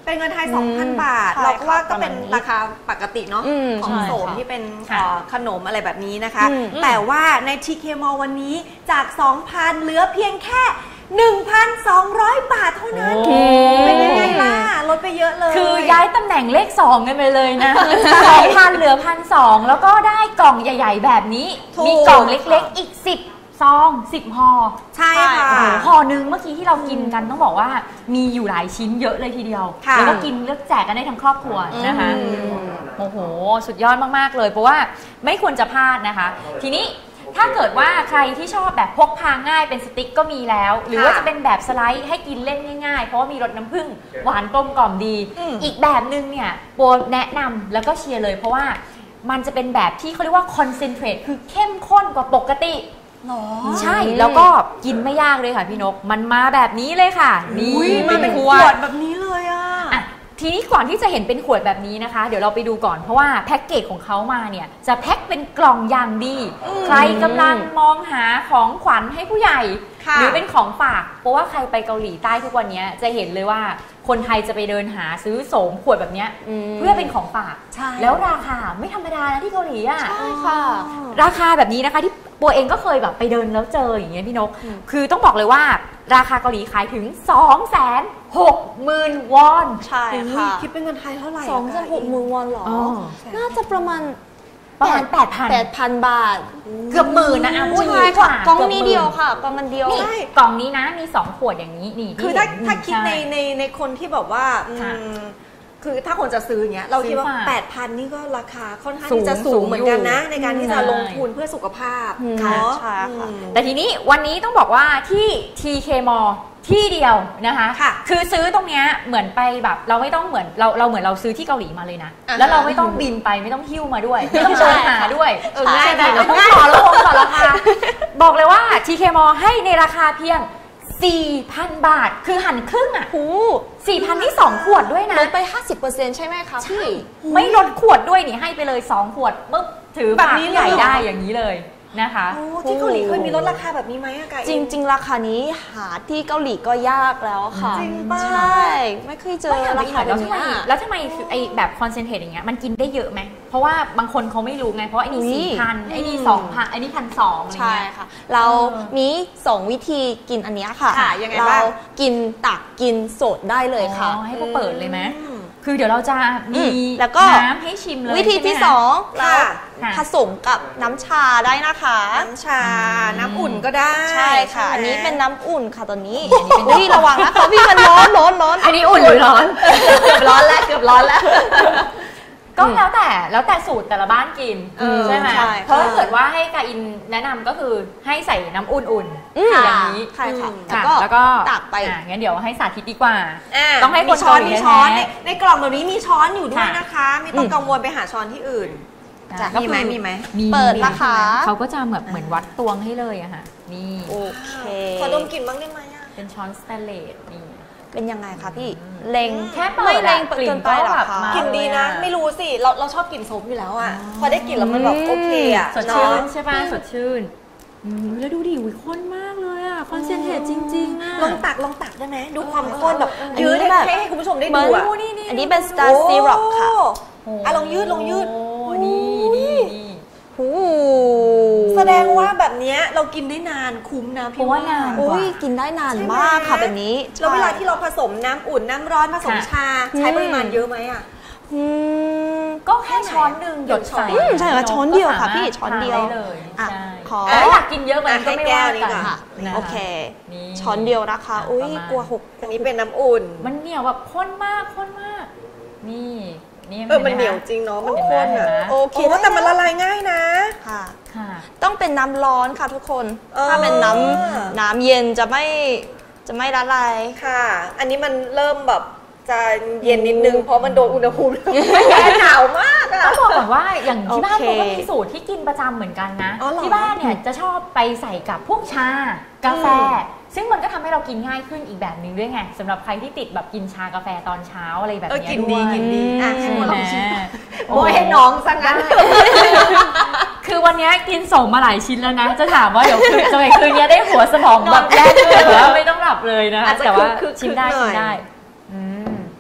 เป็นเงินไทย สองพัน บาทเราก็ว่าก็เป็นราคาปกติเนาะของโสมที่เป็นขนมอะไรแบบนี้นะคะแต่ว่าใน ที เค Mall วันนี้จาก สองพัน เหลือเพียงแค่ หนึ่งพันสองร้อย บาทเท่านั้นเป็นยังไงล่ะลดไปเยอะเลยคือย้ายตำแหน่งเลขสองกันไปเลยนะ สองพัน เหลือ หนึ่งพันสองร้อย แล้วก็ได้กล่องใหญ่ๆแบบนี้มีกล่องเล็กๆอีกสิบซองสิบห่อใช่ค่ะห่อหนึ่งเมื่อกี้ที่เรากินกันต้องบอกว่ามีอยู่หลายชิ้นเยอะเลยทีเดียวแล้วก็กินเลือกแจกกันได้ทั้งครอบครัวนะคะโอ้โหสุดยอดมากๆเลยเพราะว่าไม่ควรจะพลาดนะคะทีนี้ถ้าเกิดว่าใครที่ชอบแบบพกพาง่ายเป็นสติ๊กก็มีแล้วหรือว่าจะเป็นแบบสไลด์ให้กินเล่นง่ายๆเพราะว่ามีรสน้ำผึ้งหวานกลมกล่อมดีอีกแบบนึงเนี่ยโบแนะนำแล้วก็เชียร์เลยเพราะว่ามันจะเป็นแบบที่เขาเรียกว่าคอนเซนเทรตคือเข้มข้นกว่าปกติใช่แล้วก็กินไม่ยากเลยค่ะพี่นกมันมาแบบนี้เลยค่ะนี่มาเป็นขวดแบบนี้เลยอ่ะทีนี้ก่อนที่จะเห็นเป็นขวดแบบนี้นะคะเดี๋ยวเราไปดูก่อนเพราะว่าแพ็กเกจของเขามาเนี่ยจะแพ็คเป็นกล่องอย่างดีใครกำลังมองหาของขวัญให้ผู้ใหญ่หรือเป็นของฝากเพราะว่าใครไปเกาหลีใต้ทุกวันนี้จะเห็นเลยว่าคนไทยจะไปเดินหาซื้อโสมขวดแบบนี้เพื่อเป็นของฝากแล้วราคาไม่ธรรมดานะที่เกาหลีอ่ะใช่ค่ะราคาแบบนี้นะคะที่โบเองก็เคยแบบไปเดินแล้วเจออย่างเงี้ยพี่นกคือต้องบอกเลยว่าราคาเกาหลีขายถึง สองแสนหกหมื่น วอนใช่ค่ะคิดเป็นเงินไทยเท่าไหร่สองแสนหกหมื่น วอนหรอน่าจะประมาณประมาณ แปดพันแปดพัน บาทเกือบหมื่นนะอ่ะใช่ค่ะกล่องนี้เดียวค่ะประมาณเดียวนี่กล่องนี้นะมีสองขวดอย่างนี้นี่คือถ้าถ้าคิดในในในคนที่แบบว่าคือถ้าคนจะซื้ออย่างเงี้ยเราคิดว่า แปดพัน นี่ก็ราคาค่อนข้างที่จะสูงเหมือนกันนะในการที่จะลงทุนเพื่อสุขภาพเนาะแต่ทีนี้วันนี้ต้องบอกว่าที่ ที เค Mall ที่เดียวนะคะคือซื้อตรงเนี้ยเหมือนไปแบบเราไม่ต้องเหมือนเราเราเหมือนเราซื้อที่เกาหลีมาเลยนะแล้วเราไม่ต้องบินไปไม่ต้องหิ้วมาด้วยไม่ต้องเดินหาด้วยง่ายดีแล้วก็ต่อราคาต่อราคาบอกเลยว่า ที เค Mall ให้ในราคาเพียงสี่พัน บาทคือหันครึ่งอ่ะโอ้สี่พัน นี่สองขวดด้วยนะลดไป ห้าสิบเปอร์เซ็นต์ ใช่ไหมคะพี่ไม่ลดขวดด้วยนี่ให้ไปเลยสองขวดมึ๊บถือแบบนี้ใหญ่ได้อย่างนี้เลยนะคะที่เกาหลีเคยมีลดราคาแบบนี้ไหมอะกายจริงๆราคานี้หาที่เกาหลีก็ยากแล้วค่ะจริงป่ะใช่ไม่เคยเจอราคาแบบนี้แล้วทำไมไอแบบคอนเซนเทรตอย่างเงี้ยมันกินได้เยอะไหมเพราะว่าบางคนเขาไม่รู้ไงเพราะไอ้นี่สี่พันไอ้นี่สองพันไอ้นี่พันสองใช่ค่ะเรามีสองวิธีกินอันนี้ค่ะเรากินตักกินสดได้เลยค่ะให้พวกเปิดเลยไหมคือเดี๋ยวเราจะมีแล้วก็น้ำให้ชิมเลยวิธีที่สองเราผสมกับน้ำชาได้นะคะน้ำชาน้ำอุ่นก็ได้ใช่ค่ะอันนี้เป็นน้ำอุ่นค่ะตอนนี้นี่ระวังนะคะพี่มันร้อนร้อนร้อนอันนี้อุ่นหรือร้อนเกือบร้อนแล้วเกือบร้อนแล้วก็แล้วแต่แล้วแต่สูตรแต่ละบ้านกินใช่ไหมเพราะถ้าเกิดว่าให้กาอินแนะนำก็คือให้ใส่น้ำอุ่นๆอย่างนี้ใช่ค่ะแล้วก็ตักไปงั้นเดี๋ยวให้สาธิตดีกว่าต้องให้คนช้อนมีช้อนในกล่องแบบนี้มีช้อนอยู่ด้วยนะคะไม่ต้องกังวลไปหาช้อนที่อื่นมีไหมมีไหมเปิดนะคะเขาก็จะแบบเหมือนวัดตวงให้เลยอะค่ะนี่โอเคขอดมกลิ่นบ้างได้ไหมเป็นช้อนสแตนเลสนี่เป็นยังไงคะพี่เล็งแค่ไม่เล็งกลิ่นก็แบบกลิ่นดีนะไม่รู้สิเราเราชอบกลิ่นโซมอยู่แล้วอ่ะพอได้กลิ่นแล้วมันแบบโอเคอ่ะสดชื่นใช่ป่ะสดชื่นแล้วดูดิวิข้นมากเลยอ่ะคอนเซนเทรตจริงๆอ่ะลองตักลองตักได้ไหมดูความข้นแบบยืดให้ให้คุณผู้ชมได้ดูอ่ะอันนี้เป็นสตาร์ซีร็อกค่ะอ่ะลองยืดลองยืดนี่นี่นี่แสดงว่าแบบนี้เรากินได้นานคุ้มนะพี่ว่านานอุ้ยกินได้นานมากค่ะแบบนี้แล้วเวลาที่เราผสมน้ำอุ่นน้ำร้อนผสมชาใช้ปริมาณเยอะไหมอ่ะก็แค่ช้อนหนึ่งหยดใส่ใช่ค่ะช้อนเดียวค่ะพี่ช้อนเดียวเลยอ่ะขออยากกินเยอะมันก็ไม่ว่ากันค่ะโอเคช้อนเดียวนะคะอุ้ยกลัวหกอันนี้เป็นน้ำอุ่นมันเหนียวแบบข้นมากข้นมากนี่เออมันเหนียวจริงเนาะมันข้นอ่ะโอเคแต่มันละลายง่ายนะค่ะต้องเป็นน้ำร้อนค่ะทุกคนถ้าเป็นน้ำน้ำเย็นจะไม่จะไม่ละลายค่ะอันนี้มันเริ่มแบบจะเย็นนิดนึงเพราะมันโดนอุณหภูมิหนาวมากอ่ะต้องบอกก่อนว่าอย่างที่บ้านผมก็มีสูตรที่กินประจำเหมือนกันนะที่บ้านเนี่ยจะชอบไปใส่กับพวกชากาแฟซึ่งมันก็ทำให้เรากินง่ายขึ้นอีกแบบหนึ่งด้วยไงสำหรับใครที่ติดแบบกินชากาแฟตอนเช้าอะไรแบบนี้กินดีกินดีอ่ะให้ลองชิมโอ้ยให้น้องสักกันคือวันนี้กินส่งมาหลายชิ้นแล้วนะจะถามว่าเดี๋ยวคืนจะไปคืนนี้ได้หัวสมองแบบแรกเลยหรือว่าไม่ต้องหลับเลยนะแต่ว่าชิมได้ชิมได้โอเค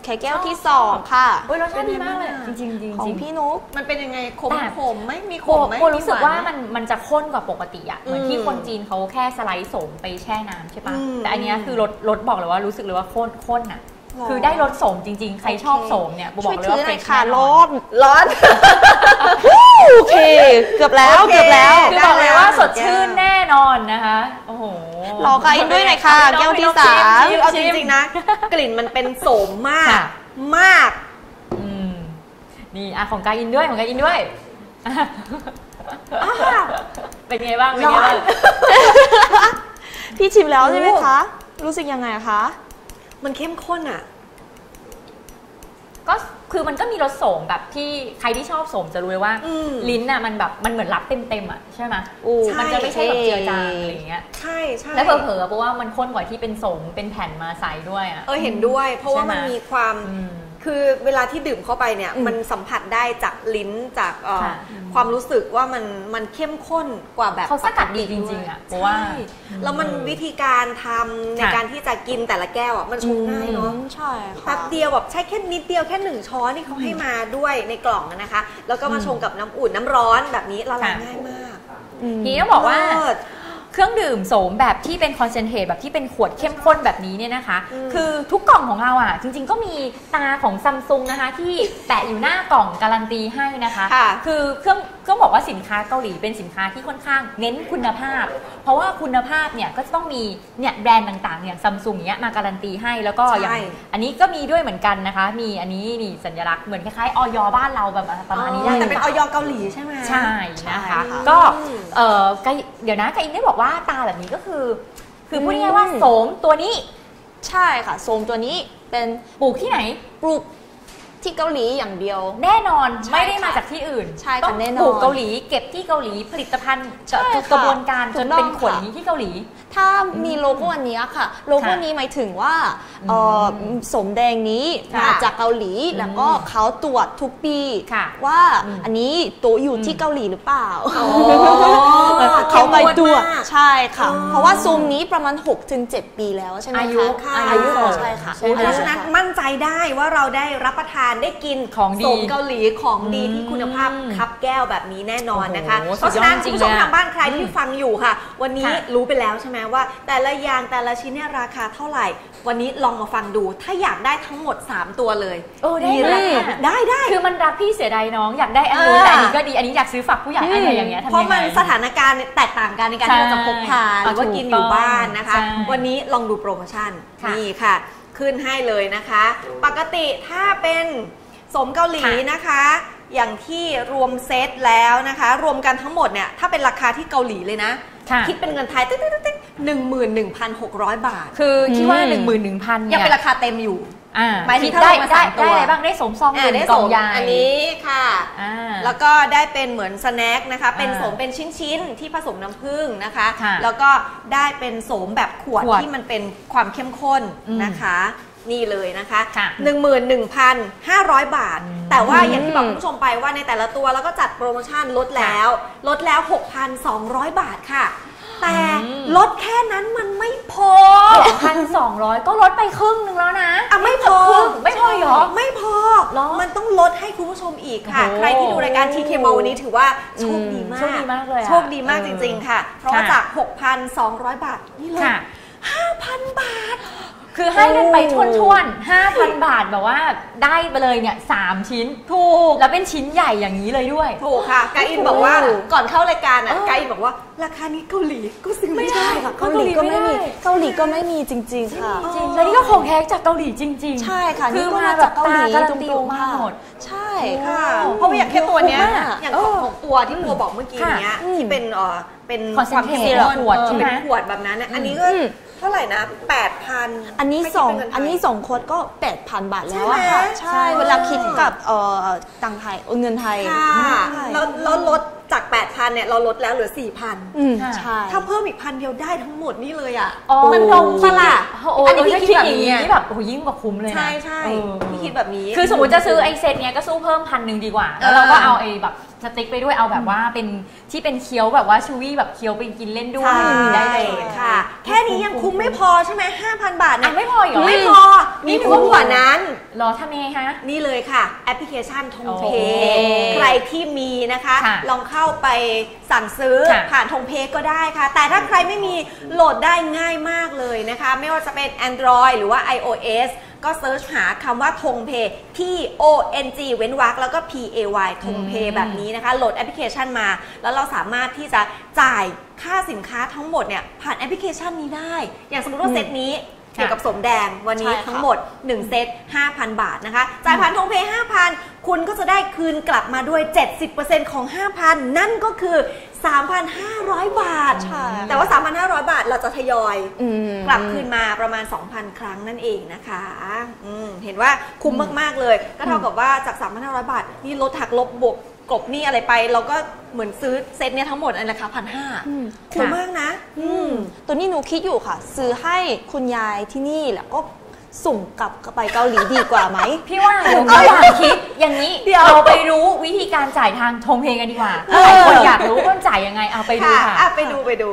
แค่แก้วที่สองค่ะโอ้ยรสชาติดีมากเลยจริงๆจริงๆของพี่นุ๊กมันเป็นยังไงขมแต่ขมไหมมีขโบมไหมโบรู้สึกว่ามันมันจะข้นกว่าปกติอะเหมือนที่อืมคนจีนเขาแค่สไลด์โสมไปแช่น้ำใช่ปะอืมแต่อันเนี้ยคือรสรสบอกเลยว่ารู้สึกเลยว่าข้นข้นอะหรอคือได้รสโสมจริง ๆ ใครชอบโสมเนี่ยโบบอกเลยช่วยว่าถือหเฟน่รอยชค่ะแน่นร้ออน นร้อนโอเค เกือบแล้วโอเคเกือบแล้วคือบอกเลยว่าสดชื่นแน่นอนนะคะโอ้โหรอไกด์ด้วยหน่อยค่ะแก้วที่สามเอาจริงๆนะ กลิ่นมันเป็นโสมมากค่ะมากอืมนี่อ่ะของกายอินด้วยของกายอินด้วยอ่ะเป็นไงบ้างเป็นไงบ้างพี่ชิมแล้วใช่ไหมคะ รู้สึกยังไงคะมันเข้มข้นอ่ะก็คือมันก็มีรสโสมแบบที่ใครที่ชอบโสมจะรู้เลยว่าอืมลิ้นน่ะมันแบบมันเหมือนรับเต็มๆอ่ะใช่ไหมโอ้มันจะไม่ใช่แบบเจือจางอะไรอย่างเงี้ยใช่ใช่แล้วเผลอๆเพราะว่ามันข้นกว่าที่เป็นโสมเป็นแผ่นมาใส่ด้วยอ่ะเออเห็นด้วย เพราะว่าใช่ไหมมันมีความอืมคือเวลาที่ดื่มเข้าไปเนี่ยอืมมันสัมผัสได้จากลิ้นจากเอ่อค่ะความรู้สึกว่ามันมันเข้มข้นกว่าแบบเขาสกัดดีปติจริงๆอะด้วยเพราะว่าใช่แล้วมันวิธีการทำในค่ะการที่จะกินแต่ละแก้วอ่ะมันชงง่ายเนาะใช่ค่ะแป๊บเดียวแบบใช้แค่นิดเดียวแค่หนึ่งช้อนที่เขาให้มาด้วยในกล่องนะคะ แล้วก็มาชงกับน้ำอุ่นน้ำร้อนแบบนี้ละลายง่ายมากทีนี้ต้องบอกว่าเลิศเครื่องดื่มโสมแบบที่เป็นคอนเซนเทรตแบบที่เป็นขวดเข้มข้นแบบนี้เนี่ยนะคะอืมคือทุกกล่องของเราอ่ะจริงๆก็มีตาของซัมซุงนะคะที่แปะอยู่หน้ากล่องการันตีให้นะคะค่ะคือเครื่องก็บอกว่าสินค้าเกาหลีเป็นสินค้าที่ค่อนข้างเน้นคุณภาพ เพราะว่าคุณภาพเนี่ยก็จะต้องมีเนี่ยแบรนด์ต่างๆอย่างซัมซุงอย่างเงี้ยมาการันตีให้แล้วก็อย่างใช่อันนี้ก็มีด้วยเหมือนกันนะคะ มีอันนี้นี่สัญลักษณ์เหมือนคล้ายๆออยบ้านเราแบบประมาณนี้ได้แต่หรือเป็นเปอล่าอยเกาหลีใช่ไหมใช่นะคะใช่ค่ะก็อืมเออไกเดี๋ยวนะไกอินได้บอกว่าตาแบบนี้ก็คือ คือพูดง่ายๆว่าโสมตัวนี้ใช่ค่ะโสมตัวนี้เป็นปลูกที่ไหนปลูกที่เกาหลีอย่างเดียวแน่นอนใช่ไม่ได้มาค่ะจากที่อื่นใช่ค่ะต้องแน่นอนปลูกเกาหลีเก็บที่เกาหลีผลิตภัณฑ์ใช่ค่ะกระบวนการจนเป็นถูกต้องขวดค่ะนี้ที่เกาหลีถ้ามีโลโก้อันนี้ค่ะ โลโก้นี้หมายถึงว่าเอ่อสมแดงนี้ค่ะมาจากเกาหลีแล้วก็เขาตรวจทุกปีค่ะว่าอืมอันนี้ตัวอยู่ที่เกาหลีหรือเปล่าอ๋อเขาไปตรวจเข้มงวดมากใช่ค่ะอ๋อเพราะว่าซูมนี้ประมาณ หกถึงเจ็ด ปีแล้วใช่ไหมคะอายุค่ะอายุค่ะใช่ค่ะใช่เพราะฉะนั้นมั่นใจได้ว่าเราได้รับประทานได้กินของดีโสมเกาหลีของดีอืมที่คุณภาพคับแก้วแบบนี้แน่นอนนะคะโอ้โหเพราะฉะนั้นสุคุดณยอดจริงๆผู้ชมเลยอะทางบ้านใครที่ฟังอยู่ค่ะ วันนี้ค่ะรู้ไปแล้วใช่ไหมว่า แต่ละอย่างแต่ละชิ้นเนี่ยราคาเท่าไหร่ วันนี้ลองมาฟังดู ถ้าอยากได้ทั้งหมดสามตัวเลยเออได้มีราคาไหมได้ได้คือมันรักพี่เสียดายน้องอยากได้อันนู้นเออแต่อันนี้ก็ดีอันนี้อยากซื้อฝากผู้ใหญ่อะไรอย่างเงี้ยทำยังไงเพราะมันสถานการณ์แตกต่างกันในการใช่ที่เราจะพกพาหรือว่ากินอยู่บ้านนะคะใช่วันนี้ลองดูโปรโมชั่นค่ะนี่ค่ะ ขึ้นให้เลยนะคะ ปกติถ้าเป็นสมเกาหลีนะคะ อย่างที่รวมเซตแล้วนะคะ รวมกันทั้งหมดเนี่ยถ้าเป็นราคาที่เกาหลีเลยนะค่ะคิดเป็นเงินไทยติ๊กติ๊กติ๊กหนึ่งหมื่นหนึ่งพันหกร้อยบาทคือคิดว่าอืมหนึ่งหมื่นหนึ่งพันยัเนี่งยเป็นราคาเต็มอยู่อ่าหมายถึงคิดถ้าได้เรามาได้สามตัวได้อะไรบ้างได้สมซองอ่าหนึ่ได้งกล่สองมใหญ่อันนี้ค่ะอ่าแล้วก็ได้เป็นเหมือนสแน็คนะคะ เป็นอ่าโสมเป็นชิ้นๆ ที่ผสมน้ำผึ้งนะคะค่ะแล้วก็ได้เป็นโสมแบบขวดขวดที่มันเป็นความเข้มข้นอืมนะคะ นี่เลยนะคะค่ะหนึ่งหมื่นหนึ่งพันห้าร้อยบาทอืมแต่ว่าอย่างที่บอกคุณผู้ชมไปว่าในแต่ละตัวเราก็จัดโปรโมชั่นลดแล้ว ลดแล้ว หกพันสองร้อย บาทค่ะ แต่ลดแค่นั้นมันไม่พอหกพันสองร้อยก็ลดไปครึ่งหนึงแล้วนะอ่ะไม่พอครึ่งไม่พอเหรอไม่พอเหรอมันต้องลดให้คุณผู้ชมอีกค่ะโอ้โหใครที่ดูรายการ ที เค มอล วันนี้ถือว่าโชคดีมากโชคดีมากเลยอะโชคดีมากจริง ๆ ค่ะ เพราะว่าค่ะจาก หกพันสองร้อย บาท นี่เลยค่ะห้าพัน บาทคือให้กันไปท่วนๆห้าพัน บาทแบบว่าได้ไปเลยเนี่ยสามชิ้นถูกแล้วเป็นชิ้นใหญ่อย่างนี้เลยด้วยถูกค่ะกาอินบอกว่าถูกก่อนเข้ารายการอ่ะเออกาอินบอกว่าราคานี้เกาหลีก็ซื้อไม่ได้ค่ะ เกาหลีก็ไม่มีเกาหลีก็ไม่มีจริง ๆ ค่ะจริงแล้วนี่ก็ของแท้จากเกาหลีจริงๆใช่ค่ะคืนี่อก็มามาแบจากบเกาหลีตาการัตนตีรอง อกๆมาค่ะหมดใช่ค่ะค่ะเพราะว่าอย่างแค่ตัวเนี้ยเยอะมากอย่างของของตัวที่ปัวบอกเมื่อกี้เนี้ยค่ะที่เป็นเออเป็น Concentrate ความเข้มข้นขวดเออใช่ไหมเป็นขวดแบบนั้นนะอันนี้ก็อืมเท่าไหร่นะแปดพันอันนี้สองอันนี้สองคนก็ แปดพัน บาทแล้วอะค่ะใช่ไหมใช่ เวลาคิดกับเอ่อตังค์ไทยเงินไทยค่ะใช่แล้วแล้วลดจาก แปดพัน เนี่ยเราลดแล้วเหลือ สี่พันอืมค่ะใช่ถ้าเพิ่มอีกพันเดียวได้ทั้งหมดนี่เลยอ่ะอ๋อมันตรงปะล่ะโอ้อัอันนนี้นี้พี่พี่คิคิดดแบอย่าบงนี้นี้นี่แบบโอ้โหยิ่งกว่าคุ้มเลยนะใช่ใช่เออพี่คิดแบบนี้คือสมมติจะซื้อไอเซตเนี้ยก็สู้เพิ่มพันหนึ่งดีกว่า แล้วเราก็เอาไอ้แบบสติ๊กไปด้วยเอาแบบว่าเป็นที่เป็นเคี้ยวแบบว่าชูวี่แบบเคี้ยวไปกินเล่นด้วยได้เลยค่ะแค่นี้ยังคุ้มไม่พอใช่ไหมห้าพันบาทนะไม่พออีกเหรอไม่พอมีคุ้มกว่านั้นรอทำยังไงคะนี่เลยค่ะแอปพลิเคชันทงเพใครที่มีนะคะลองเข้าไปสั่งซื้อผ่านทงเพก็ได้ค่ะแต่ถ้าใครไม่มีโหลดได้ง่ายมากเลยนะคะไม่ว่าจะเป็น Android หรือว่า iOS ก็เซิร์ชหาคำว่าทงเพ T O N G เว้นวรรคแล้วก็ P A Y ทงเพแบบนี้นะคะโหลดแอปพลิเคชันมาแล้วเราสามารถที่จะจ่ายค่าสินค้าทั้งหมดเนี่ยผ่านแอปพลิเคชันนี้ได้อย่างสมมติว่าเซตนี้เกี่ยวกับสมแดงวันนี้ทั้งหมดหนึ่งเซต ห้าพัน บาทนะคะจ่ายผ่านทงเพ ห้าพัน คุณก็จะได้คืนกลับมาด้วย เจ็ดสิบเปอร์เซ็นต์ ของ ห้าพัน นั่นก็คือ สามพันห้าร้อย บาทแต่ว่า สามพันห้าร้อย บาทเราจะทยอยกลับคืนมาประมาณ สองพัน ครั้งนั่นเองนะคะเห็นว่าคุ้มมากๆเลยก็เท่ากับว่าจาก สามพันห้าร้อย บาทนี่ลดหักลบบวกกลบนี่อะไรไปเราก็เหมือนซื้อเซตเนี้ยทั้งหมดอันราคาพันห้าคุ้มมากนะตัวนี้หนูคิดอยู่ค่ะซื้อให้คุณยายที่นี่แล้วก็ส่งกลับไปเกาหลีดีกว่าไหมพี่ว่าหนูก็อยากคิดอย่างนี้เราไปรู้วิธีการจ่ายทางทงเพกันดีกว่าหลายคนอยากรู้ว่าจ่ายยังไงเอาไปดูค่ะไปดูไปดู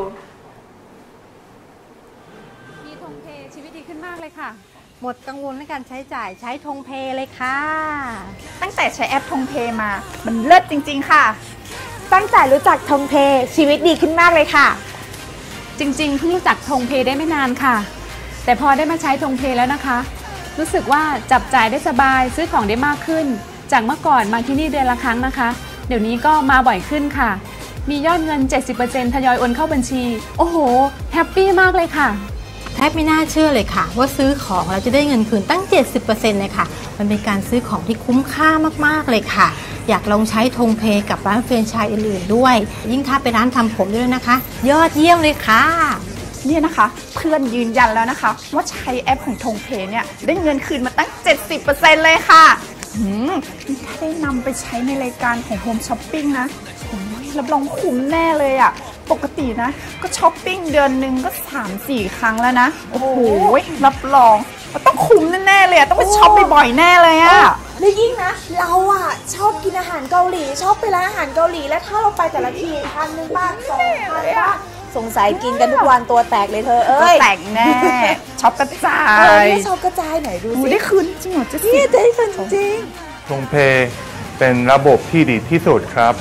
มีทงเพชีวิตดีขึ้นมากเลยค่ะหมดกังวลในการใช้จ่ายใช้ทงเพเลยค่ะตั้งแต่ใช้แอปทงเพมามันเลิศจริงๆค่ะตั้งแต่รู้จักทงเพชีวิตดีขึ้นมากเลยค่ะจริงๆเพิ่งรู้จักทงเพได้ไม่นานค่ะแต่พอได้มาใช้ทงเพแล้วนะคะรู้สึกว่าจับจ่ายได้สบายซื้อของได้มากขึ้นจากเมื่อก่อนมาที่นี่เดือนละครั้งนะคะเดี๋ยวนี้ก็มาบ่อยขึ้นค่ะมียอดเงิน เจ็ดสิบเปอร์เซ็นต์ ทยอยโอนเข้าบัญชีโอ้โหแฮปปี้มากเลยค่ะแทบไม่น่าเชื่อเลยค่ะว่าซื้อของเราจะได้เงินคืนตั้ง เจ็ดสิบเปอร์เซ็นต์ เลยค่ะมันเป็นการซื้อของที่คุ้มค่ามากๆเลยค่ะอยากลองใช้ทงเพกับร้านแฟรนไชส์อื่นๆด้วยยิ่งถ้าไปร้านทำผมด้วยนะคะยอดเยี่ยมเลยค่ะเนี่ยนะคะเพื่อนยืนยันแล้วนะคะว่าใช้แอปของทงเพเนี่ยได้เงินคืนมาตั้ง เจ็ดสิบเปอร์เซ็นต์ เลยค่ะถ้าได้นำไปใช้ในรายการของโฮมช้อปปิ้งนะรับรองคุ้มแน่เลยอ่ะปกตินะก็ช้อปปิ้งเดือนหนึ่งก็ สามสี่ ครั้งแล้วนะโอ้โหรับรองว่าต้องคุ้มแน่ๆเลยต้องไปช็อปบ่อยๆแน่เลยอ่ะแล้วยิ่งนะเราอ่ะชอบกินอาหารเกาหลีชอบไปร้านอาหารเกาหลีและถ้าเราไปแต่ละทีพันหนึ่งบ้างสองพันบ้างสงสัยกินกันทุกวันตัวแตกเลยเธอเอ้ยแต่งแน่ช็อปกระจายเออช็อปกระจายหน่อยดูสิได้คืนจริงเหรอจะสิได้คืนจริงทงเพเป็นระบบที่ดีที่สุดครับ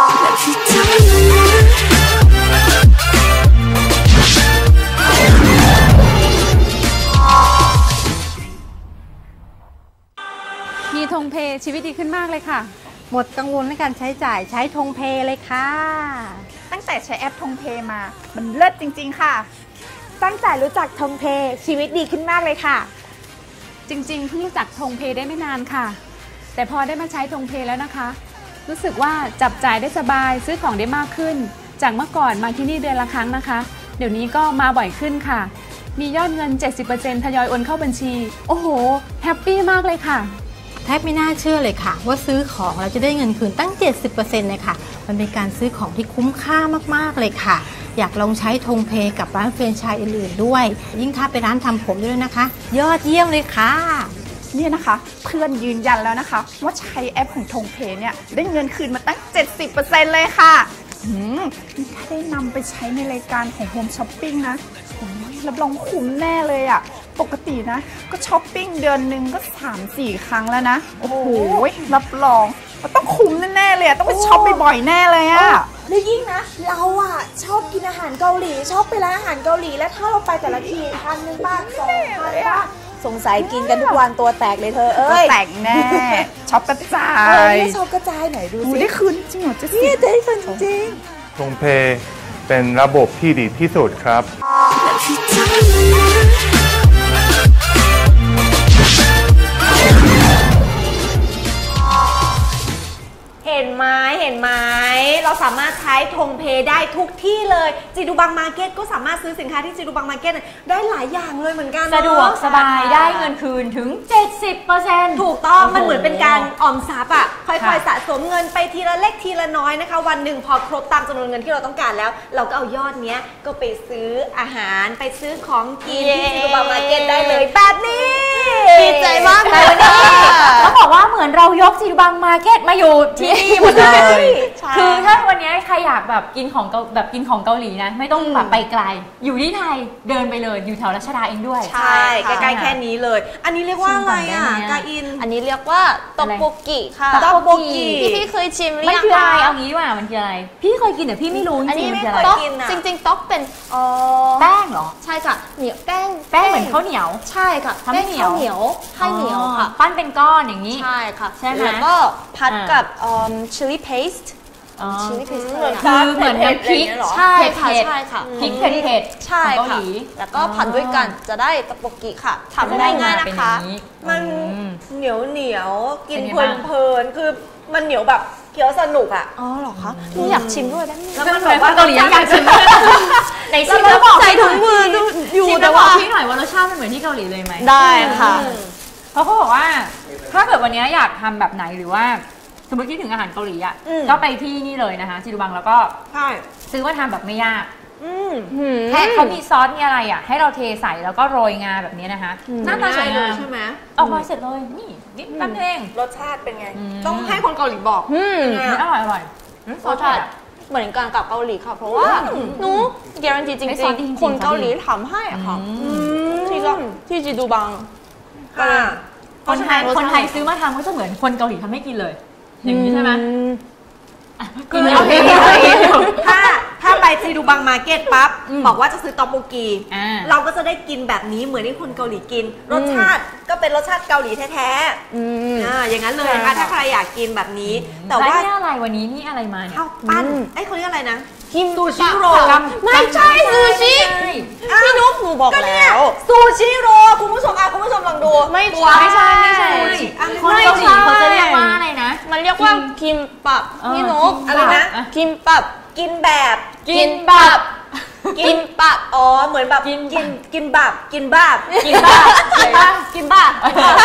มีทงเพชีวิตดีขึ้นมากเลยค่ะหมดกังวลในการใช้จ่ายใช้ทงเพเลยค่ะตั้งแต่ใช้แอปทงเพมามันเลิศจริงๆค่ะตั้งแต่รู้จักทงเพชีวิตดีขึ้นมากเลยค่ะจริงๆเพิ่งรู้จักทงเพได้ไม่นานค่ะแต่พอได้มาใช้ทงเพแล้วนะคะรู้สึกว่าจับจ่ายได้สบายซื้อของได้มากขึ้นจากเมื่อก่อนมาที่นี่เดือนละครั้งนะคะเดี๋ยวนี้ก็มาบ่อยขึ้นค่ะมียอดเงิน เจ็ดสิบเปอร์เซ็นต์ ทยอยโอนเข้าบัญชีโอ้โหแฮปปี้มากเลยค่ะแทบไม่น่าเชื่อเลยค่ะว่าซื้อของเราจะได้เงินคืนตั้ง เจ็ดสิบเปอร์เซ็นต์ เลยค่ะมันเป็นการซื้อของที่คุ้มค่ามากๆเลยค่ะอยากลองใช้ทงเพกับร้านแฟรนไชส์อื่นๆด้วยยิ่งถ้าไปร้านทำผมด้วยนะคะยอดเยี่ยมเลยค่ะเนี่ยนะคะเพื่อนยืนยันแล้วนะคะว่าใช้แอปของทงเพเนี่ยได้เงินคืนมาตั้ง เจ็ดสิบเปอร์เซ็นต์ เลยค่ะถ้าได้นำไปใช้ในรายการของโฮมช้อปปิ้งนะรับรองคุ้มแน่เลยอ่ะปกตินะก็ช้อปปิ้งเดือนหนึ่งก็ สามสี่ ครั้งแล้วนะโอ้โหรับรองว่าต้องคุ้มแน่ๆเลยต้องไปช็อปบ่อยๆแน่เลยอ่ะแล้วยิ่งนะเราอ่ะชอบกินอาหารเกาหลีชอบไปร้านอาหารเกาหลีและถ้าเราไปแต่ละทีพันหนึ่งบ้างสองพันบ้างสงสัยกินกันทุกวันตัวแตกเลยเธอเอ้ยแต่งแน่ช็อปกระจายเออช็อปกระจายหน่อยดูสิได้คืนจริงเหรอจะสิได้คืนจริงทงเพเป็นระบบที่ดีที่สุดครับเห็นไหมเห็นไหมเราสามารถใช้ทงเพได้ทุกที่เลยจีดูบังมาร์เก็ตก็สามารถซื้อสินค้าที่จีดูบังมาร์เก็ตได้หลายอย่างเลยเหมือนกันสะดวกสบายได้เงินคืนถึง เจ็ดสิบเปอร์เซ็นต์ถูกต้องมันเหมือนเป็นการออมทรัพย์อ่ะค่อยๆสะสมเงินไปทีละเล็กทีละน้อยนะคะวันหนึ่งพอครบตามจำนวนเงินที่เราต้องการแล้วเราก็เอายอดเนี้ยก็ไปซื้ออาหารไปซื้อของกินที่จีดูบังมาร์เก็ตได้เลยแบบนี้ดีใจมากเลยวันนี้เขาบอกว่าเหมือนอนเรายกจีบังมาร์เก็ตมาอยู่ที่นี่หมดเลยใช่คือถ้าวันนี้ใครอยากแบบกินของเกาแบบกินของเกาหลีนะไม่ต้องแบบไปไกลอยู่ที่ไทยเดินไปเลยอยู่แถวรัชดาเองด้วยใช่ใกล้ๆแค่นี้เลย อันนี้เรียกว่าอะไรอ่ะกาอินอันนี้เรียกว่าตอกโบกิค่ะตอกโบกิพี่พี่เคยชิมหรือมันยังคืออะไรคะเอางี้ว่ามันคืออะไรพี่เคยกินแต่พี่ไม่รู้จอันรินี้งๆมันไม่คือเคอะไรยต๊อกกินนะจริงๆต๊อกเป็นเอ่อแป้งเหรอใช่ค่ะเหนียวแป้งแป้งเหมือนข้าวเหนียวใช่ค่ะทำให้เหนียวแป้งข้าเหนียวให้เหนียวค่ะอ๋อปั้นเป็นก้อนอย่างนี้ใช่ค่ะใช่ไหมแล้วก็พัดอ่ากับชิลลี่เพสต์อ๋อชิลลี่เพสต์คือเหมือนน้ำพริกใช่ค่ะเผ็ดๆใช่ค่ะพริกเผ็ดๆใช่ของเกาหค่ะลีแล้วก็ผัดด้วยกันจะได้ตอกโบกิค่ะทำง่ายๆนะคะมันอืมเหนียวเหนียวๆกินเป็นไงเพลิบ้าน งเพลินๆคือมันเหนียวแบบเคี้ยวสนุกอ่ะอ๋อเหรอคะหนูอยากชิมด้วยได้ไหมแล้วมันแบบว่าเกาหลียังอยากชิมในชิมแล้วบอกใส่ถุงมือดูอยู่ชิมแล้แต่วบอว่ากพี่หน่อยว่ารสชาติมันเหมือนที่เกาหลีเลยไหมได้ค่ะเพราะเขาบอกว่าถ้าเกิดวันนี้อยากทำแบบไหนหรือว่าสมมติคิดถึงอาหารเกาหลีอ่ะอืมก็ไปที่นี่เลยนะคะจิรุบังแล้วก็ใช่ซื้อมาทำแบบไม่ยากอืมแค่เขามีซอสมีอะไรอ่ะให้เราเทใส่แล้วก็โรยงาแบบนี้นะคะหน้าตาสวยงามใช่ไหมออกมาเสร็จเลยนี่นิดแป๊บเองรสชาติเป็นไงอืมต้องให้คนเกาหลีบอกอืมอร่อยอร่อยรสชาติเหมือนกันกับเกาหลีค่ะ เพราะว่าหนูการันตีจไอ้ซอสดีริจริงงๆ คนซอสดีเกาหลีทำให้อะค่ะอืมที่ก็ที่จีดูบังค่ะคนไทยคนไทยซื้อมาทำก็จะเหมือนคนเกาหลีทำให้กินเลย อย่างนี้ใช่ไหมอ่ะกินเลยคือถ้าถ้าไปซีดูบังมาร์เก็ตปั๊บ บอกว่าจะซื้อตอกโบกีอ่าเราก็จะได้กินแบบนี้เหมือนที่คนเกาหลีกิน รสชาติก็เป็นรสชาติเกาหลีแท้ๆอ่าอย่างนั้นเลยนะคะถ้าใครอยากกินแบบนี้ แต่ว่าร้นนี่อะไรวันนี้นี่อะไรมาเนี่ยข้าวปั้นเอ้ยเขาเรียกอะไรนะกิมซูชิโรไม่ใช่ซูชิใช่พี่นุ๊กหนูบอกก็เนี่แล้ยว ซูชิโรคุณผู้ชมอ่ะคุณผู้ชมลองดูไม่ตัวใช่ไม่ใช่ไม่ใช่ซูชิอ่ะคนเกาหลีเขาจะเรียกว่าอะไรนะมันเรียกว่าคิมปับพี่นุ๊กอะไรนะคิมปับกินแบบกินปับกินปะอ๋อเหมือนแบบกินกินกินบับกินบับกินบ้ากินบับกินบับ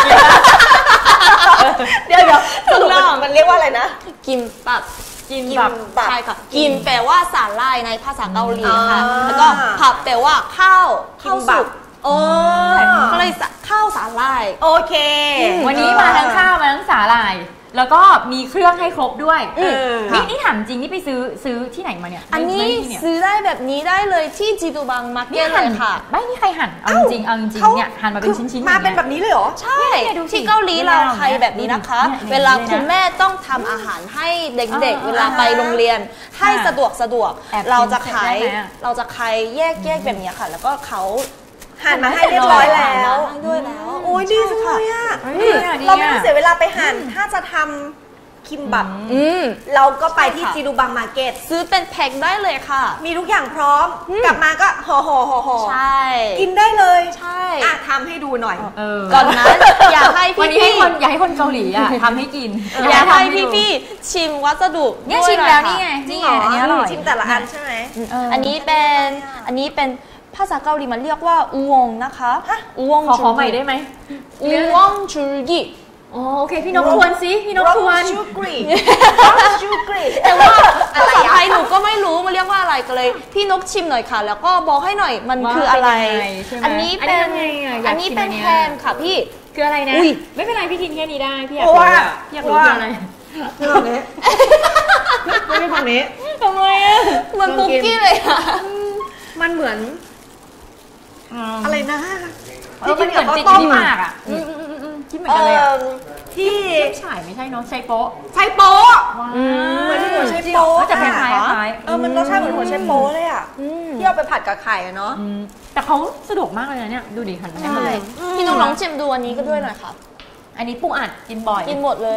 เดี๋ยวเดี๋ยวสรุปมันมันเรียกว่าอะไรนะกิมปับกินกินแบบบับใช่ค่ะกิมแปลว่าสาหร่ายในภาษาเกาหลีค่ะอ่าแล้วก็ผับแปลว่าข้าวข้าวสุกโอ้ก็เลยสะข้าวสาหร่ายโอเควันนี้มาทั้งข้าวมาทั้งสาหร่าย แล้วก็มีเครื่องให้ครบด้วยเออนี่นี่ถามจริงนี่ไปซื้อซื้อที่ไหนมาเนี่ยอันนี้ไม่ไม่ที่เยซื้อได้แบบนี้ได้เลยที่จีดูบังมาร์นี่เก็ตเลหั่นยค่ะไม่มีใครหั่นเอาจริงๆเอาจริงเขาๆเนี่ยหั่นมาเป็นชิ้นๆมาอย่งเป็นงี้ยแบบนี้เลยเหรอใช่เนี่ยดูสิที่เกาหลีเราใครแบบนี้นะคะเนี่ยเวลาเนี่ยคุณแม่ต้องทำอาหารให้เด็กๆอ่าเวลาไปโรงเรียนให้ค่ะสะดวกสะดวกแอบเราจะกินขายได้ไหมอะเราจะขายแยกแยกแบบนี้ค่ะ แล้วก็เขาหั่นมาให้เรียบร้อยแล้วให้ด้วยแล้วโอ้ยดีจังเลยอ่ะเฮ้ยดีอะดีอะเราไม่ต้องเสียเวลาไปหั่นถ้าจะทำคิมบับอืมเราก็ไปที่ใช่ค่ะจีดูบังมาร์เก็ตซื้อเป็นแพ็คได้เลยค่ะมีทุกอย่างพร้อม กลับมาก็ห่อห่อห่อห่อใช่กินได้เลยใช่อ่ะทำให้ดูหน่อยเออก่อนนั้นอยากให้วันนี้ให้พี่คนอยากให้คนเกาหลีอ่ะทำให้กินๆอยากให้พี่ๆชิมวัสดุเนี่ยด้ชิมหอแล้วค่ะนี่ไงจรินี่งไงเหรออันนี้อร่อยชิมแต่ละอันใช่ไหมอันนี้เป็นอันนี้เป็นภาษาเกาหลีมันเรียกว่าอูวงนะคะอูวงขอขจูอใหม่กิได้ไหมอูวงจูกิอ๋อโอเคพี่นกทวนสิพี่นกทวนชูกรีชูกรีแต่ว่าภาษาไทยหนูก็ไม่รู้มันเรียกว่าอะไรก็เลยพี่นกชิมหน่อยค่ะ แล้วก็บอกให้หน่อยมันว่าคืออะไรเป็นยังไงใช่ไหมอันนี้เป็นอันนี้ยังไงอะอยากอันนี้เป็นชิมอันเนี้ยแฮมค่ะพี่คืออะไรนะอุ๊ยไม่เป็นไรพี่กินแค่นี้ได้พี่อยากเพราะรู้ว่าอะพี่อยากรู้คืออะไรคือฝั่งนี้ไม่ใช่ฝั่งนี้ทำไมอ่ะเหมือนคุกกี้เลยค่ะมันเหมือนอะไรนะเออมันเหมือนติดต้มที่อ่ะปากอ่ะอืมอืมอืมอืมคิดเหมือนเอกันเลยอ่ะอที่ฉายไม่ใช่เนาะใช้โป๊ะใช้โป๊ะว้าวเหมือนหัวไชโป๊ก็จะคล้ายๆคล้ายเออมันรสชาติเหมือนหัวไชโป๊เลยอ่ะที่เอาไปผัดกับไข่อะเนาะอืมแต่เขาสะดวกมากเลยนะเนี่ยดูดิหันมาให้หมดใช่เลยพี่นกลองชิมดูอันนี้ก็ด้วยหน่อยค่ะอันนี้ปูอัดกินบ่อยกินหมดเลย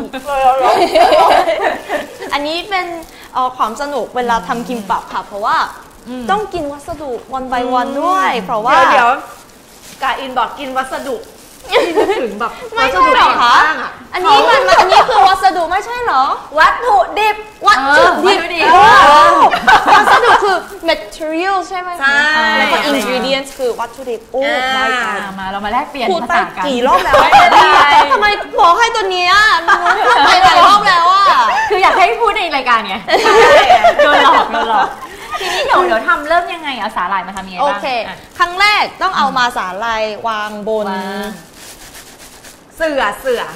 อันนี้เป็นเอ่อความสนุกเวลาทำกิมปับค่ะ เพราะว่าต้องกินวัสดุวันbyวันด้วย เพราะว่าเดี๋ยวเดี๋ยวกาอินบอกกินวัสดุที่นึกถึงแบบไม่วัสใช่ดุเหรอคะต่างๆอะอันนี้มันมันอันนี้คือวัสดุไม่ใช่เหรอวัตถุดิบวัตถุดิบวัตถุดิบเออวัสดุคือ material ใช่ไหมใช่แล้วก็ ingredients คือวัตถุดิบโอ้อ่าไม่อ่ามาเรามาแลกเปลี่ยนพูดภาไปษากันกี่รอบแล้วไม่เป็นไรทำไมบอกให้ตัวเนี้ยหนูพูดไปหลายรอบแล้วอ่ะคืออยากให้พูดในรายการไงโดนหลอกโดนหลอกทีนี้เดี๋ยวเดี๋ยวทำเริ่มยังไงเอาสาหร่ายมาทำยังไงโอบ้างเคอ่ะครั้งแรกต้องเอามาสาลายวางบนวางเสือเสือ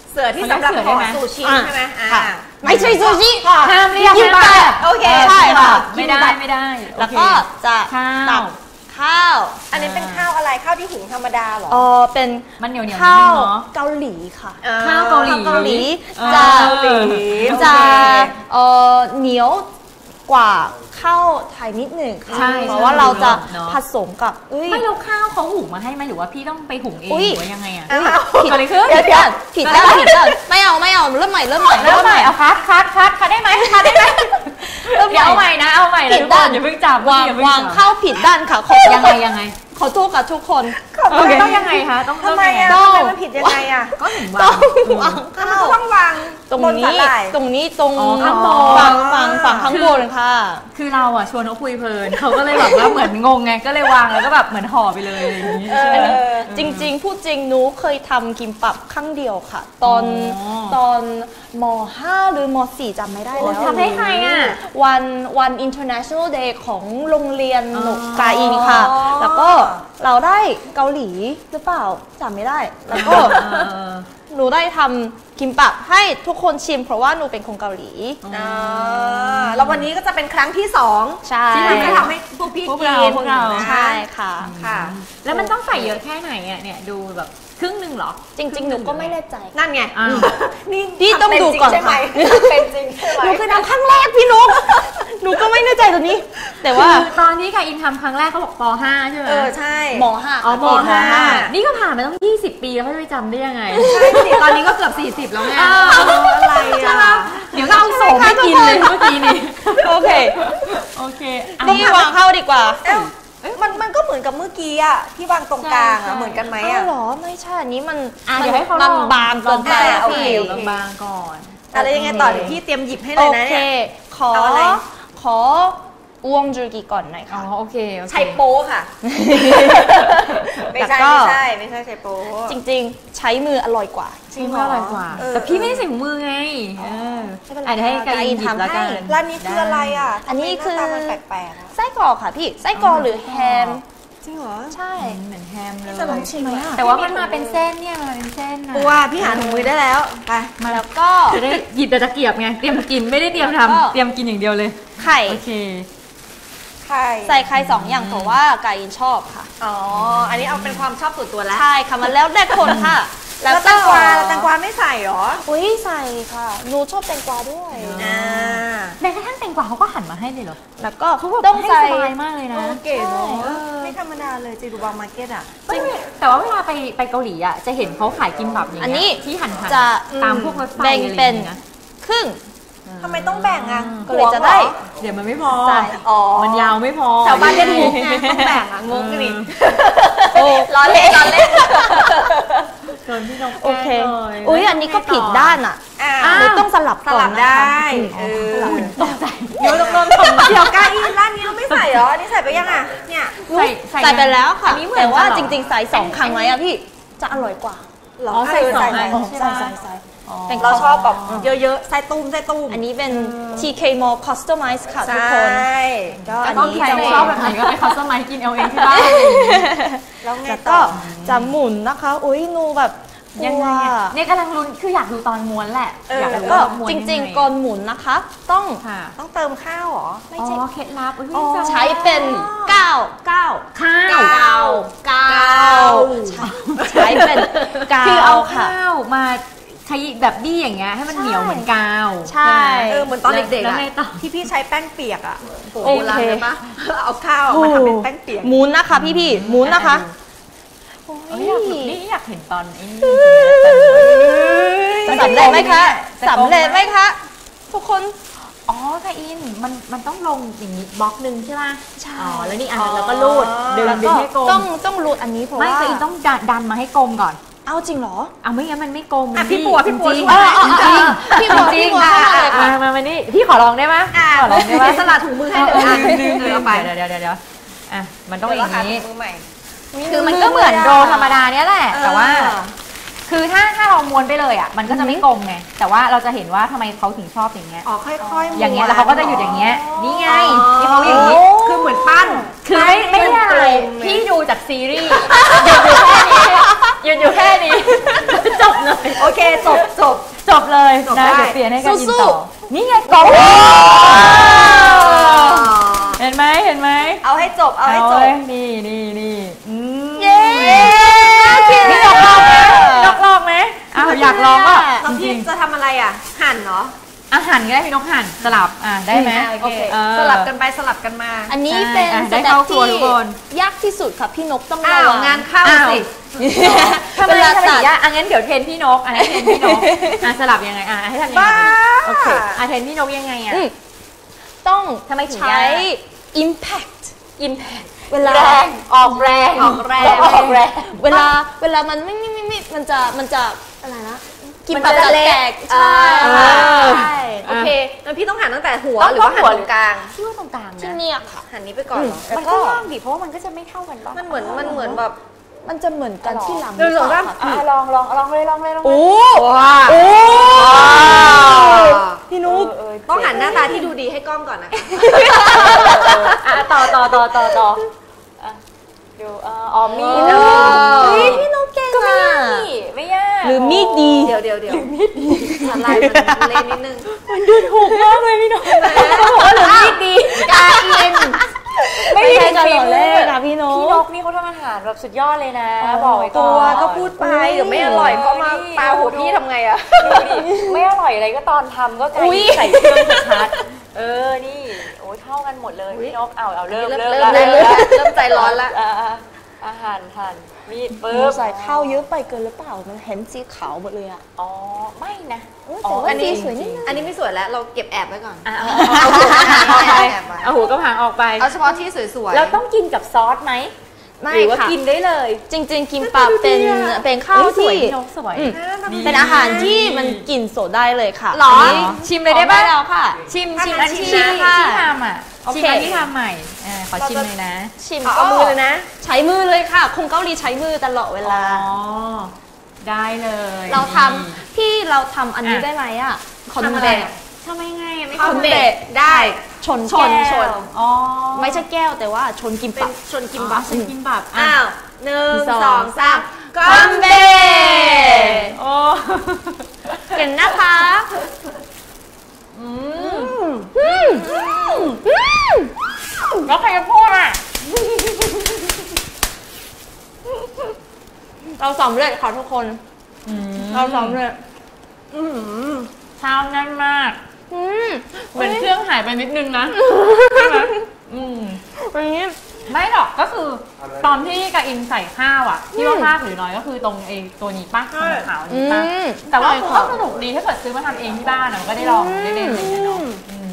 เสือที่สำหรับห่อซูชิใช่ไหมอ่าไม่ใช่ซูชิห้ามเรียกกินแบบโอเคใช่ค่ะไม่ได้ไม่ได้แล้วก็จะข้าวตักข้าวอันนี้เป็นข้าวอะไรข้าวที่หุงธรรมดาเหรอเออเป็นมันเหนียวเหนียวนิดข้านึวงเนาะเกาหลีค่ะข้าวเกาหลีเกาหลีเออจะเกาหลีจะโอเคเออเหนียวกว่าข้าวไทยนิดหนึ่งค่ะใช่เพราะว่าเราจะเนอะผสมกับอุ้ยไม่แล้วข้าวเขาหุงมาให้ไหมหรือว่าพี่ต้องไปหุงเองหอุ๊ยรือว่ายังไงอะอ้าวผิดเกิดอะไรขึ้นผิดด้านผิดด้านผิดด้านไม่เอาไม่เอาเริ่มใหม่เริ่มใหม่เริ่มใหม่เอาคัดคัดคัดคัดได้ไหมคัดได้ไหมเริ่มใหเดี๋ยวเอาใหม่ม่นะเอาใหม่เลยผิดทุกคด้านนอย่าเพิ่งจับวางอย่เพิ่วางจับข้าวผิดด้านค่ะขอโทษยังไงยังไงขอโทษกับทุกคนโอเคต้องยังไงคะต้องทำไมต้อ่ะองทำยังไงไมมันผิดยังไงอ่ะก็ถึงต้ว่าองวางมันข้าวก็ต้องวางตรงบนสานี้หร่ายตรงนี้ตรงอ๋อข้างบนฝั่งฝั่งฝั่งข้างบนค่ะคือเราอะชวนเขาคุยเพลินเขาก็เลยแบบว่าเหมือนงงไงก็เลยวางแล้วก็แบบเหมือนห่อไปเลยอย่างนี้เอใช่ไหมอจริงๆ พูดจริงหนูเคยทำกิมปับครั้งเดียวค่ะ ตอนอ๋อตอนม ห้า หรือม สี่จำไม่ได้แล้วทำให้ใครอะวันวัน International Day ของโรงเรียนอ๋อหนูกาอินค่ะ แล้วก็เราได้เกาหลีหรือเปล่าจำไม่ได้ แล้วก็เออหนูได้ทำกิมปับให้ทุกคนชิมเพราะว่าหนูเป็นคนเกาหลีอ่าแล้ววันนี้ก็จะเป็นครั้งที่สองใช่ที่ทำให้ทำให้พวกพี่พวกกิเรานพวกเรานะใช่ค่ะค่ะแล้วมันต้องใส่เยอะแค่ไหนอะเนี่ยดูแบบครึ่งหนึ่งเหรอจริง ๆ หนูก็ไม่แน่ใจนั่นไงอ้าวนี่พี่ต้องดูก่อนทำเป็จริใช่ไหมค่ะเป็นจริงใช่ไหมหนูเคยทำครั้งแรกพี่นก หนูก็ไม่แน่ใจตัวนี้ แต่ว่าคือตอนที่ค่ะอินทำครั้งแรกเขาบอกป ห้าใช่ไหมเออใช่หมอห้าอ๋อมห้าห้านี่ก็ผ่านมาต้องยี่สิบปีแล้วเขาจะไปจำได้ยังไงใช่สิตอนนี้ก็เกือบสี่สิบแล้วไงเอออะไรอ่ะเดี๋ยวก็เอาโสมให้กินเลยเมื่อกี้นี้โอเคโอเคอ่ะนี่วางเข้าดีกว่าเอ้ามันมันก็เหมือนกับเมื่อกี้อ่ะที่วางตรงกลางอ่ะเหมือนกันไหมอ้าอ่ะวเหรอ ไม่ใช่ อันนี้มันอ่ะมัเดี๋ยวให้เขามันลองบางเกินไปลองอะโอพี่เคบางๆก่อนอะไรยังไงต่อเดี๋ยวพี่เตรียมหยิบให้เลโอยนะเคเนี่ยขอเอาอะไรขอวงจุกีก่อนหน่อยอ๋อค่ะโอเคโอเคใช้โป๊ค่ะ ไม่ใช่แล้วก็ไม่ใช่ไม่ใช่ใช้โป๊จริงๆ ใช้มืออร่อยกว่าจริงว่าอร่อยกว่าเออแต่พี่ไม่ได้ใส่ถุงมือไงเออไม่เป็นไรอ่ะเดี๋ยวให้กาอินหยิบทำแล้วกันให้ร้านนี้คืออะไรอ่ะอันนี้คือทำไมหน้าตามันแปลกๆอ่ะไส้กรอกค่ะพี่ ไส้กรอกหรือแฮมจริงเหรอใช่เหมือนแฮมเลยจะลองชิมไหมอะแต่ว่ามันมาเป็นเส้นเนี่ยมันมาเป็นเส้นนะปูว่าพี่หาถุงมือได้แล้วไปมาแล้วก็จะได้หยิบแต่ตะเกียบไงเตรียมกินไม่ได้เตรียมแล้วก็ทำเตรียมกินอย่างเดียวเลยไข่โอเคไข่ใส่ไข่สองอย่างเพราะว่าไก่อินชอบค่ะอ๋ออันนี้เอาเป็นความชอบส่วนตัวแล้วใช่ค่ะมันแล้วแต่คนค่ะแล้วแตงกวาแล้วแตงกวาไม่ใส่เหรออุ้ยใส่ค่ะหนูชอบแตงกวาด้วยอ่าแม้กระทั่งแตงกวาเขาก็หั่นมาให้เลยเหรอแล้วก็เขาแบบต้องให้ใส่สบายมากเลยนะเก๋เนาะใช่ไม่ธรรมดาเลยจีดูบางมาร์เก็ตอ่ะจริงแต่ว่าเวลาไปไปเกาหลีอ่ะจะเห็นเขาขายกิมบับอย่างอันเงี้นี้ยที่หั่นๆจะตามพวกรถไฟแบ่งอะไรเป็นอย่างเงี้ยครึ่งทำไมต้องแบ่งอ่ะก็เลยจะได้หัวเหรอเดี๋ยวมันไม่พอใช่อ๋อมันยาวไม่พอแถวบ้านเล่นมุกไงต้องแบ่งอ่ะงงกันดิโอ้ล้อเล่นล้อเล่นโดนพี่นกแกล้งโอเคลอุ้ยอันนี้ก็ผิดด้านอ่ะอ่าหนูต้องสลับสก่อลันบนะได้คะเออตกใจเดี๋ยวต้องโดนทำเดี๋ยวกาอีร้านนี้เราไม่ใส่เหรออันนี้ใส่ไปยังอ่ะเนี่ยใส่ใส่ไปแล้วค่ะอันนี้เหมือนแต่ว่ากันเหรอจริง ๆ ใส่สองครั้งไว้อะพี่จะอร่อยกว่าหรออ๋อใส่สองใส่อันใส่ใส่ใส่ใส่เป็นเราชอบแบบเยอะๆใส่ตุ้มใส่ตุ้มอันนี้เป็น ที เค Mall Customize ค่ะทุกคนใช่ก็อันก็นี้ใครจะชอบแบบไหนก็ไปคัสตอมไมซ์กินเอาเองที่บ้านแล้วไงแล้วต่ก็อจะหมุนนะคะ อุ้ยหนูแบบกยังลัวไงอะเนี่ยกำลังลุ้นคืออยากดูตอนม้วนแหละเออออยากแล้วรู้ก็ว่าม้วนจยัไริง ๆก่อนหมุนนะคะ ต้องค่ะต้องเติมข้าวเหรอไม่อ๋ใช่อเคล็ดลับอุ๊ยอ๋อไม่ใช้เป็นก้าวก้าวข้าวก้าวก้าวใช้เป็นก้าวคือเอาค่ะข้าวมาขยี้แบบบี้อย่างเงี้ยให้มันเหนียวเหมือนกาวใช่เออเหมือนตอนเด็กๆแล้วอะไงต่อที่พี่ใช้แป้งเปียกอะโหโอโบราณเคเลยปะเอาข้าวมาทำเป็นแป้งเปียกหมุนนะคะพี่พี่ๆหมุนนะคะเอ้ยอยากนี่อยากเห็นตอนไอ้นี่จะสำเร็จไหมคะสำเร็จไหมคะ ทุกคนอ๋อไทอินมันมันต้องลงอย่างนี้บล็อกหนึ่งใช่ไหมใช่อ๋อแล้วนี่อันนั้นเราก็รูดดึงแล้วดึก็งให้กลมต้องต้องรูดอันนี้เพราะไม่ว่าไทอินต้องดันดันมาให้กลมก่อนเอาจริงเหรอเอาไม่งั้นมันไม่กลมอ่ะพี่ปัวพี่ปัวจริงช่วยๆจริงพี่ปัวจริงพี่ปัวอ่ะเข้ามาเลยอ่ะค่ะมามามานี่พี่ขอลองได้ไหมอ่ะขอลองได้ไหมสลัดถุงมือให้เลยอ่ะดึงเออเอาไปเดี๋ยวเดี๋ยวเดี๋ยวเดี๋ยวอ่ะมันต้องอย่างนี้นี้มือใหม่คือมันก็เหมือนโดธรรมดาเนี้ยแหละ แต่ว่าเคือถ้าถ้าเราม้วนไปเลยอ่ะมันก็จะไม่กลมไงแต่ว่าเราจะเห็นว่าทำไมเขาถึงชอบอย่างเงี้ยอ๋อค่อยๆอย่างเงี้ยแล้วเขาก็จะหยุดอย่างเงี้ยนี่ไงที่เขาออย่างนี้คือเหมือนปั้นคือไม่ไม่ได้อะไรพี่ดูจากซีรีส์หยุดอยู่แค่นี้หยุดอยู่แค่นี้จบเลยโอเคจบจบจบเลยจบนะได้เดี๋ยวเปลี่ยนให้กันยินสู้ต่อนี่ไงกลมเห็นไหมเห็นไหมเอาให้จบเอาให้จบเลยนี่นี่นี่อืมเย้นี่นกลองไหมนกลองไหมอ้าวอยากลองอ่ะน้องจพี่ริงจะทำอะไรอ่ะ หั่นเนาะๆอาหารก็ได้พี่นกหั่นสลับอ่ะได้ไหมโอเคเออสลับกันไปสลับกันมาอันนี้ใช่เป็นอ่ะสได้เต็ปเข้าครัวที่ทุกคนยากที่สุดค่ะพี่นกต้องอ้าระววังงานเข้าอ้าวสิทำไมเวลาทำไมตัถึดงยากอ่ะงั้นเดี๋ยวเทรนพี่นกอ่ะให้เทรนพี่นกอ่ะสลับยังไงอ่ะให้ทำยังไงบ้าโอเคอ่ะเทรนพี่นกยังไงอ่ะอืมต้องทำไมถึงใช้ยาก impact impact เวลาแรงออกแรงออกแรงออกแรงเวลาเวลามันไม่ไม่ไม่ไม่มันจะมันจะอะไรนะกินมันแบบจะจะเละแตกอ่าใช่ใช่โอเคงั้นพี่ต้องหั่นตั้งแต่หัวต้องหรือว่าหั่นหัวตรงกลางที่ว่าตรงกลางที่นะเนี่ยค่ะหั่นนี้ไปก่อนเหรอมันก็ยากดิเพราะว่ามันก็จะไม่เท่ากันป่ะมันเหมือนมันเหมือนแบบมันจะเหมือนกันที่หลังหนึ่งสองสามค่ะอ่ะลองลองลองเลยลองเลยลองเลยโอ้ว้าโอ้พี่นุ๊กต้องหันหน้าตาที่ดูดีให้กล้องก่อนนะคะอ่ะต่อต่อต่อต่อต่ออ่ะดูเอ่ออ๋อมีดเออเฮ้ยพี่นกเก่งก็ไม่อ่ะยากนี่ไม่ยากหรือมีดดีเดี๋ยวเดี๋ยวเดี๋ยวมีดดีอะไรมันเล่นนิดนึงมันดูถูกมากเลยพี่น้องบอกว่าหรือมีดดีกาเอ็นไม่ใช่กันหรอเลขนะพี่นกพี่นกนี่เขาทำอาหารแบบสุดยอดเลยนะบอกไว้ก่ตัอวน ก็พูดไปเดี๋ยวไม่อร่อยก็มาปาหัวพี่ทำไงอะดูดิไม่อร่อยอะไรก็ตอนทำก็ไก่ใส่เครื่องชัดๆเออนี่โอ้ยเท่ากันหมดเลยพี่นกเอาเอาเริ่มเริ่เริ่มมเริ่มแล้วเริ่มเริ่มใจร้อนละอ่าอ่าอาหารหั่นมีดปึ๊บใส่ข้าวเยอะไปเกินหรือเปล่ามันเห็นสีขาวหมดเลยอ่ะอ๋อไม่นะแต่ว่าสีสวยนี่อันนี้ไม่สวยแล้วเราเก็บแอบไว้ก่อนอ่ะเอาหัวกระหางออกไปเอาหัวกระหางออกไปเอาเฉพาะที่สวยๆเราต้องกินกับซอสไหมไม่หรือว่าค่ะกินได้เลยจริง ๆ กิมปับเป็นเป็นข้าวเอ้ยสวยที่พี่นกสวยอืมนี่เป็นอาหารที่มันกินสดได้เลยค่ะหรอนนี้ชิมเลยได้ปะขอแล้วค่ะชิมถ้าชิมงั้อันนที่ชิมที่ค่ะทำอ่ะโอเคชิมอันที่ทำใหม่อ่าขอชิมเลยนะชิมขอเอามือเลยนะใช้มือเลยค่ะคงเกาหลีใช้มือตลอดเวลาอ๋อได้เลยเราทำพี่เราทำอันนี้ได้ไหมอ่ะคอนทำอะเบไรกทำไมไงอ่ะไม่คอนเบกกได้ชนชนแก้วชนอ๋อไม่ใช่แก้วแต่ว่าชนกิมเป็ปันบชนกิมบับฉันกินแบบอ่ะอ้าวหนึ่งสองสองสามคคออนมเบเบกโอ้เห็นนะคะแล้วใครจะพูดอ่ะเราสำเร็จค่ะทุกคน เราสำเร็จข้าวแน่นมากอืมเหมือนเครื่องหายไปนิดนึงนะใช่ไหมอืมอันนี้ไม่หรอกก็คือตอนที่กาอินใส่ข้าวอ่ะที่ว่ามากหรือน้อยก็คือตรงไอ้ตัวนี้ป้าตัวขาวนี้ป้าอืมแต่ว่าใช่คือค่ะก็สนุกดีถ้าเกิดซื้อมาทำเองที่บ้านอะมันก็ได้ลองได้เล่นอะไรอย่างเงี้ยเนาะอืม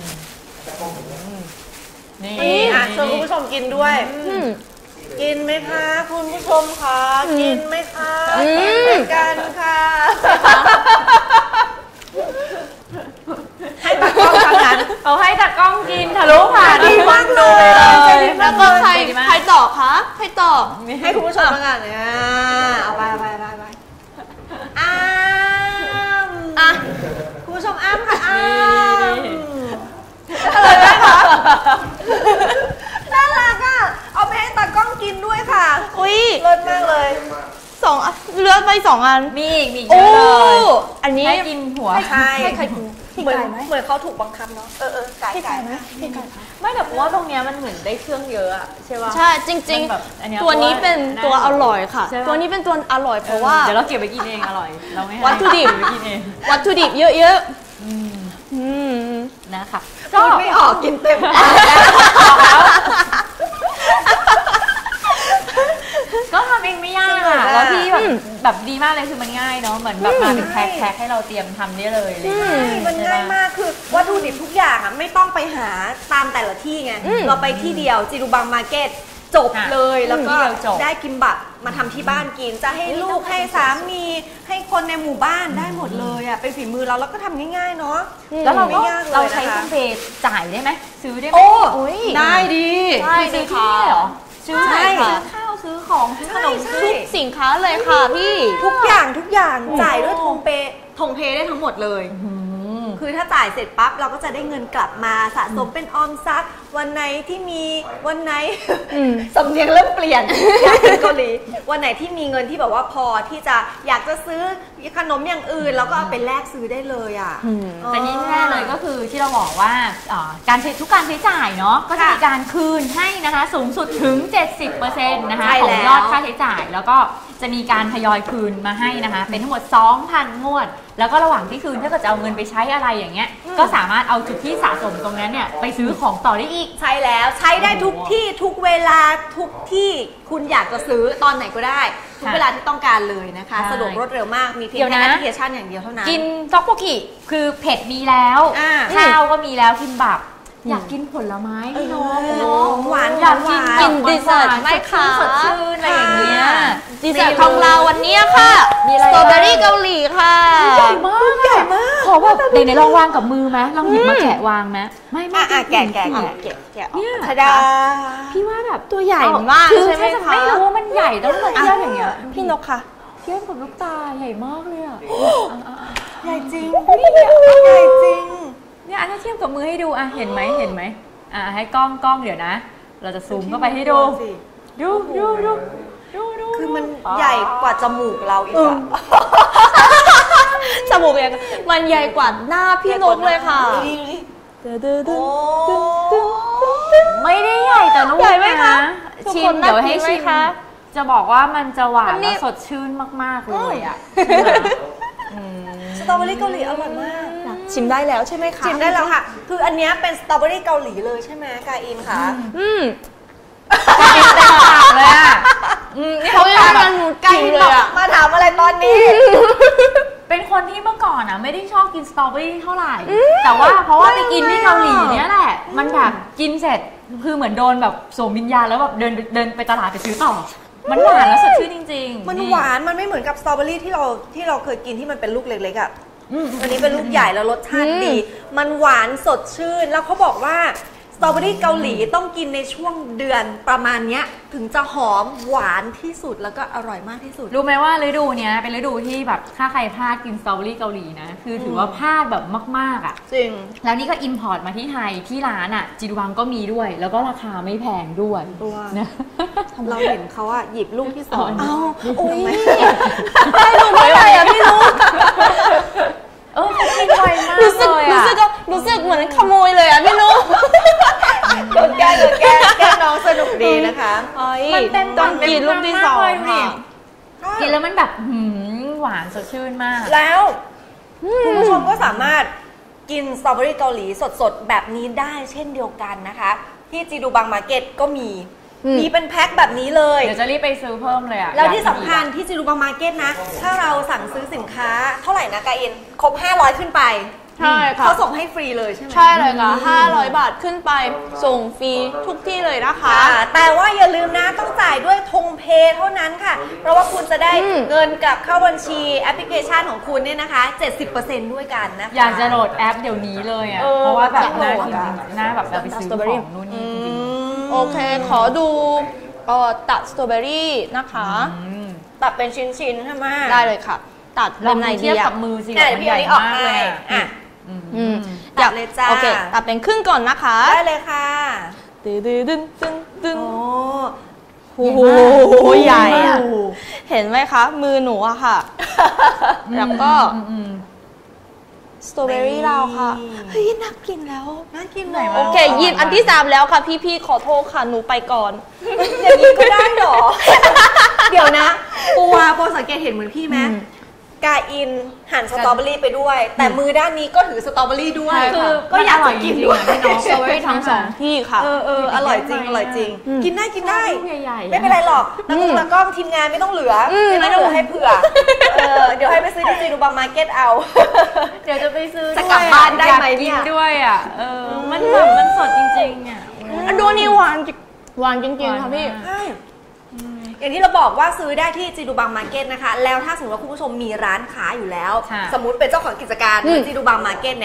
นี่นี่อ่ะชวนคุณผู้ชมกินด้วยอืมกินไหมคะคุณผู้ชมคะกินไหมคะอืมกินกันค่ะ ให้ตากล้องทำงานเอาให้ตากล้องกินทะลุผ่านดีมากเลยแล้วก็ใครดีมากใครต่อคะใครต่อให้คุณผู้ชมทำงานเนี่ยเอาไปเอาไปเอาไปเอาไปอ้ามอ่ะคุณผู้ชมอ้ามค่ะอ้ามนี่อะไรไหมคะน่ารักอ่ะเอาไปให้ตากล้องกินด้วยค่ะอุ้ยเลิศมากเลยสองอันเลือดไปสองอันมีอีกมีอีกโอ้เยอะเลยอันนี้ให้กินหัวใช่ให้ใครกินเหมือนเหมือนเขาถูกบังคับเนาะเออเออไก่ไก่ไหมไม่แต่เพราะว่าตรงเนี้ยมันเหมือนได้เครื่องเยอะอะใช่ป่ะใช่จริงมันแบบอันเนี้ยๆ ตัวนี้เป็นเพราะว่าตัวอร่อยค่ะใช่ปะตัวนี้เป็นตัวอร่อยเพราะว่าเดี๋ยวเราเก็บไปกินเองอร่อย เราไม่ให้วัตถุดิบเก็ไปกินเองวัตถุดิบเยอะอืมๆอืมนะคะพูดไม่ออกกินเต็มปากก็ทำเองไม่ยากอะแล้วที่แบบแบบดีมากเลยคือมันง่ายเนาะเหมือนแบบมาเป็นแพ็คแพ็คให้เราเตรียมทำได้เลยอะไรอย่างเลยใช่มันง่ายมากคือวัตถุดิบทุกอย่างอ่ะไม่ต้องไปหาตามแต่ละที่ไง เราไปที่เดียวจิรุบังมาร์เก็ตจบเลยแล้วก็ที่เดียวจบได้กิมบับมาทำที่บ้านกิน จะให้ลูกให้สามีให้คนในหมู่บ้านได้หมดเลยอ่ะเป็นฝีมือเราแล้วก็ทำง่ายๆเนาะแล้วเราก็ไม่ยากเลยเราใช้นะคะเครื่องเพย์จ่ายได้ไหมซื้อได้ไหมโอ้อุ๊ยได้ดีใช่ซื้อค่ะที่นี่เหรอซื้อใช่ค่ะซื้อข้าวซื้อซื้อของซื้อขนมใช่ทุกสินค้าเลยค่ะพี่ทุกอย่างทุกอย่างจ่ายด้วยทงเปทงเพได้ทั้งหมดเลย คือถ้าจ่ายเสร็จปั๊บเราก็จะได้เงินกลับมาสะสมเป็นออมทรัพย์วันไหนที่มีวันไหนสำเนียงเริ่มเปลี่ยนอยากกินเกาหลีวันไหนที่มีเงินที่แบบว่าพอที่จะอยากจะซื้อขนมอย่างอื่นเราก็เอาไปแลกซื้อได้เลยอ่ะแต่นี่แน่เลยก็คือที่เราบอกว่าการใช้ทุกการใช้จ่ายเนาะก็จะมีการคืนให้นะคะสูงสุดถึง เจ็ดสิบเปอร์เซ็นต์ นะคะของยอดค่าใช้จ่ายแล้วก็จะมีการทยอยคืนมาให้นะคะเป็นทั้งหมด สองพัน งวดแล้วก็ระหว่างที่คืนถ้าเกิดจะเอาเงินไปใช้อะไรอย่างเงี้ยก็สามารถเอาจุดที่สะสมตรงนั้นเนี่ยไปซื้อของต่อได้อีกใช่แล้วใช้ได้ทุกที่ทุกเวลาทุกที่คุณอยากจะซื้อตอนไหนก็ได้ทุกเวลาที่ต้องการเลยนะคะสะดวกรวดเร็วมากมีเพียงแค่แอปพลิเคชันอย่างเดียวเท่านั้นกินต๊อกโบกิคือเผ็ดมีแล้วข้าวก็มีแล้วคิมบับอยากกินผลไม้พี่น้องหวานอยากกินกินดีเซอร์ทไหมคะสดชื่นอะไรอย่างเงี้ยดีเซอร์ของเราวันนี้ค่ะสตรอเบอรี่เกาหลีค่ะใหญ่มากใหญ่มากขอแบบเดี๋ยวลองวางกับมือไหมลองหยิบมาแกะวางไหมไม่ไม่แกะแกะแกะแกะเนี่ยธดาพี่ว่าแบบตัวใหญ่มากใช่ไหมคะไม่รู้ว่ามันใหญ่ต้องมาเทียบอย่างเงี้ยพี่นกค่ะเทียบกับลูกตาใหญ่มากเลยอ่ะใหญ่จริงใหญ่จริงเนี่ยถ้าเทียบกับมือให้ดูอ่ะเห็นไหมเห็นไหมอ่ะให้กล้องกล้องเดี๋ยวนะเราจะซูมเข้าไปให้ดูดูดูดูดูดูคือมันใหญ่กว่าจมูกเราอีกอะจมูกยังมันใหญ่กว่าหน้าพี่นกเลยค่ะไม่ได้ใหญ่แต่น้องใหญ่ไหมคะชิมเดี๋ยวให้ชิมจะบอกว่ามันจะหวานและสดชื่นมากๆเลยอ่ะสตรอเบอรี่เกาหลีอร่อยมากชิมได้แล้วใช่ไหมคะชิมได้แล้วค่ะคืออันนี้เป็นสตรอเบอรี่เกาหลีเลยใช่ไหมกาอินค่ะอืมกาอินเต็มปากเลยอ่ะนี่เขาอยากกันไก่เลยอ่ะมาถามอะไรตอนนี้เป็นคนที่เมื่อก่อนอ่ะไม่ได้ชอบกินสตรอเบอรี่เท่าไหร่แต่ว่าเพราะว่าไปกินที่เกาหลีเนี้ยแหละมันแบบกินเสร็จคือเหมือนโดนแบบสวมวิญญาณแล้วแบบเดินเดินไปตลาดไปซื้อต่อมันหวานแล้วสดชื่นจริงๆมันหวานมันไม่เหมือนกับสตรอเบอรี่ที่เราที่เราเคยกินที่มันเป็นลูกเล็กๆอ่ะอันนี้เป็นลูกใหญ่แล้วรสชาติดีมันหวานสดชื่นแล้วเขาบอกว่าสตรอเบอรี่เกาหลีต้องกินในช่วงเดือนประมาณนี้ถึงจะหอมหวานที่สุดแล้วก็อร่อยมากที่สุดรู้ไหมว่าฤดูเนี้ยเป็นฤดูที่แบบถ้าใครพลาดกินสตรอเบอรี่เกาหลีนะคือถือว่าพลาดแบบมากๆอ่ะจริงแล้วนี่ก็อิมพอร์ตมาที่ไทยที่ร้านอ่ะจิรุวังก็มีด้วยแล้วก็ราคาไม่แพงด้วยนะเราเห็นเขาอ่ะหยิบลูกที่สองเอาโอ้ยไม่รู้ไม่ไรอ่ะพี่รู้เออกินไวมากรู้สึกรู้สึกรู้สึกเหมือนขโมยเลยอ่ะพี่นุ๊กโดนแกล้งโดนแกล้งแกล้งน้องสนุกดีนะคะมันเต็มต้องกินลูกที่สองกินแล้วมันแบบหวานสดชื่นมากแล้วคุณผู้ชมก็สามารถกินสตรอเบอรี่เกาหลีสดๆแบบนี้ได้เช่นเดียวกันนะคะที่จีดูบังมาร์เก็ตก็มีมีเป็นแพ็คแบบนี้เลยเดี๋ยวจะรีบไปซื้อเพิ่มเลยอ่ะแล้วที่สำคัญที่จิรุบังมาร์เก็ตนะถ้าเราสั่งซื้อสินค้าเท่าไหร่นะกาอินครบห้าร้อยขึ้นไปใช่ค่ะเขาส่งให้ฟรีเลยใช่ไหมใช่เลยค่ะห้าร้อยบาทขึ้นไปส่งฟรีทุกที่เลยนะคะแต่ว่าอย่าลืมนะต้องจ่ายด้วยทงเพย์เท่านั้นค่ะเพราะว่าคุณจะได้เงินกลับเข้าบัญชีแอปพลิเคชันของคุณเนี่ยนะคะ เจ็ดสิบเปอร์เซ็นต์ ด้วยกันนะคะอยากจะโหลดแอปเดี๋ยวนี้เลยอ่ะเพราะว่าแบบน่ากินน่าแบบเราไปซื้อของนู่นนี่จริงโอเคขอดูเอ่อตัดสตรอเบอรี่นะคะตัดเป็นชิ้นๆใช่ไหมได้เลยค่ะตัดเป็นไงเทียบกับมือสิมันใหญ่มากเลยอ่ะตัดเลยจ้าโอเคตัดเป็นครึ่งก่อนนะคะได้เลยค่ะตึ้งตึ้งตึ้งตึ้งตึ้งโอ้โหใหญ่อะเห็นไหมคะมือหนูอะค่ะแล้วก็สตรอเบอรี่เราค่ะเฮ้ยน่ากินแล้วน่ากินหน่อยโอเคหยิบอันที่สามแล้วค่ะพี่ๆขอโทษค่ะหนูไปก่อนอย่างนี้ก็ได้หรอเดี๋ยวนะปูวาโปสังเกตเห็นเหมือนพี่ไหมกาอินหั่นสตรอเบอรี่ไปด้วยแต่มือด้านนี้ก็ถือสตรอเบอรี่ด้วยคือก็อยากจะกินด้วยพี่น้องสตรอเบอรี่ทั้งสองที่ค่ะเออเอออร่อยจริงอร่อยจริงกินได้กินได้ไม่เป็นไรหรอกนักตะกล้องทีมงานไม่ต้องเหลือไม่ต้องเหลือให้เผื่อเดี๋ยวให้ไปซื้อที่จีดูบังมาร์เก็ตเอาเดี๋ยวจะไปซื้อจะกลับบ้านได้ไหมเนี่ยด้วยอ่ะเออมันแบบมันสดจริงๆอ่ะอันโดนี่หวานหวานจริงๆค่ะพี่อย่างที่เราบอกว่าซื้อได้ที่จีดูบังมาร์เก็ตนะคะแล้วถ้าสมมติว่าคุณผู้ชมมีร้านค้าอยู่แล้วสมมุติเป็นเจ้าของกิจการจีดูบังมาร์เก็ตเนี่ย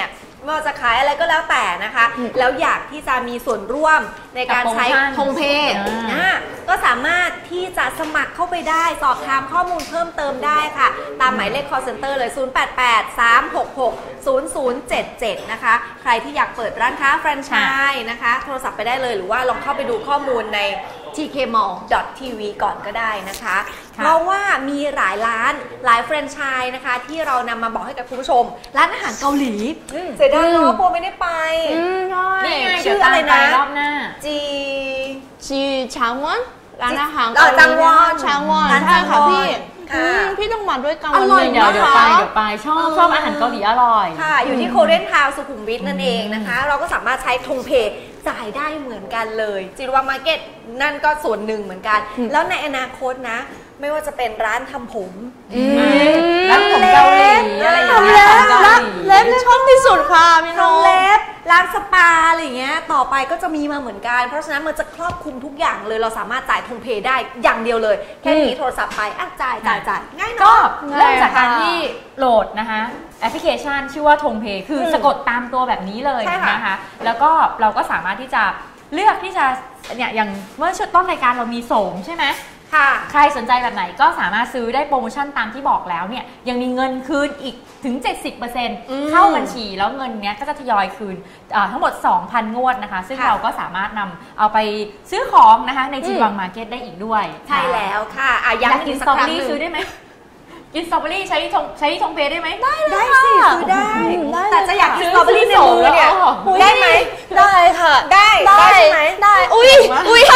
ไม่ว่าจะขายอะไรก็แล้วแต่นะคะ แล้วอยากที่จะมีส่วนร่วมในการใช้ธงเพนะก็สามารถที่จะสมัครเข้าไปได้สอบถามข้อมูลเพิ่มเติมได้ค่ะตามหมายเลข call center เลย ศูนย์ แปด แปด สาม หก หก ศูนย์ ศูนย์ เจ็ด เจ็ด นะคะใครที่อยากเปิดร้านค้าแฟรนไชส์นะคะโทรศัพท์ไปได้เลยหรือว่าลองเข้าไปดูข้อมูลใน ที เค มอล ดอท ที วี ก่อนก็ได้นะคะเพราะว่ามีหลายร้านหลายแฟรนไชส์นะคะที่เรานำมาบอกให้กับคุณผู้ชมร้านอาหารเกาหลีเสียดายเนาะโปไม่ได้ไปนี่ไงชื่ออะไรนะรอบหน้าจีจีชางวอนร้านอาหารเกาหลีจังวอนชางวอนใช่ค่ะพี่พี่ต้องมาด้วยกันอร่อยเดี๋ยวเดี๋ยวไปเดี๋ยวไปชอบชอบอาหารเกาหลีอร่อยค่ะอยู่ที่โคเรียนทาวน์สุขุมวิทนั่นเองนะคะเราก็สามารถใช้ธงเพจ่ายได้เหมือนกันเลยจิรวามาร์เก็ตนั่นก็ส่วนหนึ่งเหมือนกันแล้วในอนาคตนะไม่ว่าจะเป็นร้านทำผมร้านผมเกาหลีอะไรอย่างเงี้ยเล็บชอบที่สุดค่ะพี่น้องเล็บร้านสปาอะไรอย่างเงี้ยต่อไปก็จะมีมาเหมือนกันเพราะฉะนั้นมันจะครอบคลุมทุกอย่างเลยเราสามารถจ่ายธงเพได้อย่างเดียวเลยแค่นี้โทรศัพท์ไปอ่ะจ่ายจ่ายจ่ายง่ายเนาะก็เริ่มจากการที่โหลดนะคะแอปพลิเคชันชื่อว่าธงเพคือสะกดตามตัวแบบนี้เลยนะคะแล้วก็เราก็สามารถที่จะเลือกที่จะเนี่ยอย่างเมื่อชุดต้นรายการเรามีโสมใช่ไหมค่ะใครสนใจแบบไหนก็สามารถซื้อได้โปรโมชั่นตามที่บอกแล้วเนี่ยยังมีเงินคืนอีกถึง เจ็ดสิบเปอร์เซ็นต์ เข้าบัญชีแล้วเงินเนี้ยก็จะทยอยคืนทั้งหมด สองพัน งวดนะคะซึ่งเราก็สามารถนำเอาไปซื้อของนะคะในจีวังมาร์เก็ตได้อีกด้วยใช่แล้วค่ะอ่ะยังกินสตรอเบอรี่ซื้อได้ไหมกินสตรอเบอรี่ใช้ทงใช้ทงเพได้ไหมได้ได้สิซื้อได้แต่จะอยากกินสตรอเบอรี่ในมือเนี่ยได้ไหมได้ค่ะได้ได้ใช่ไหมได้อุ้ยอุ้ย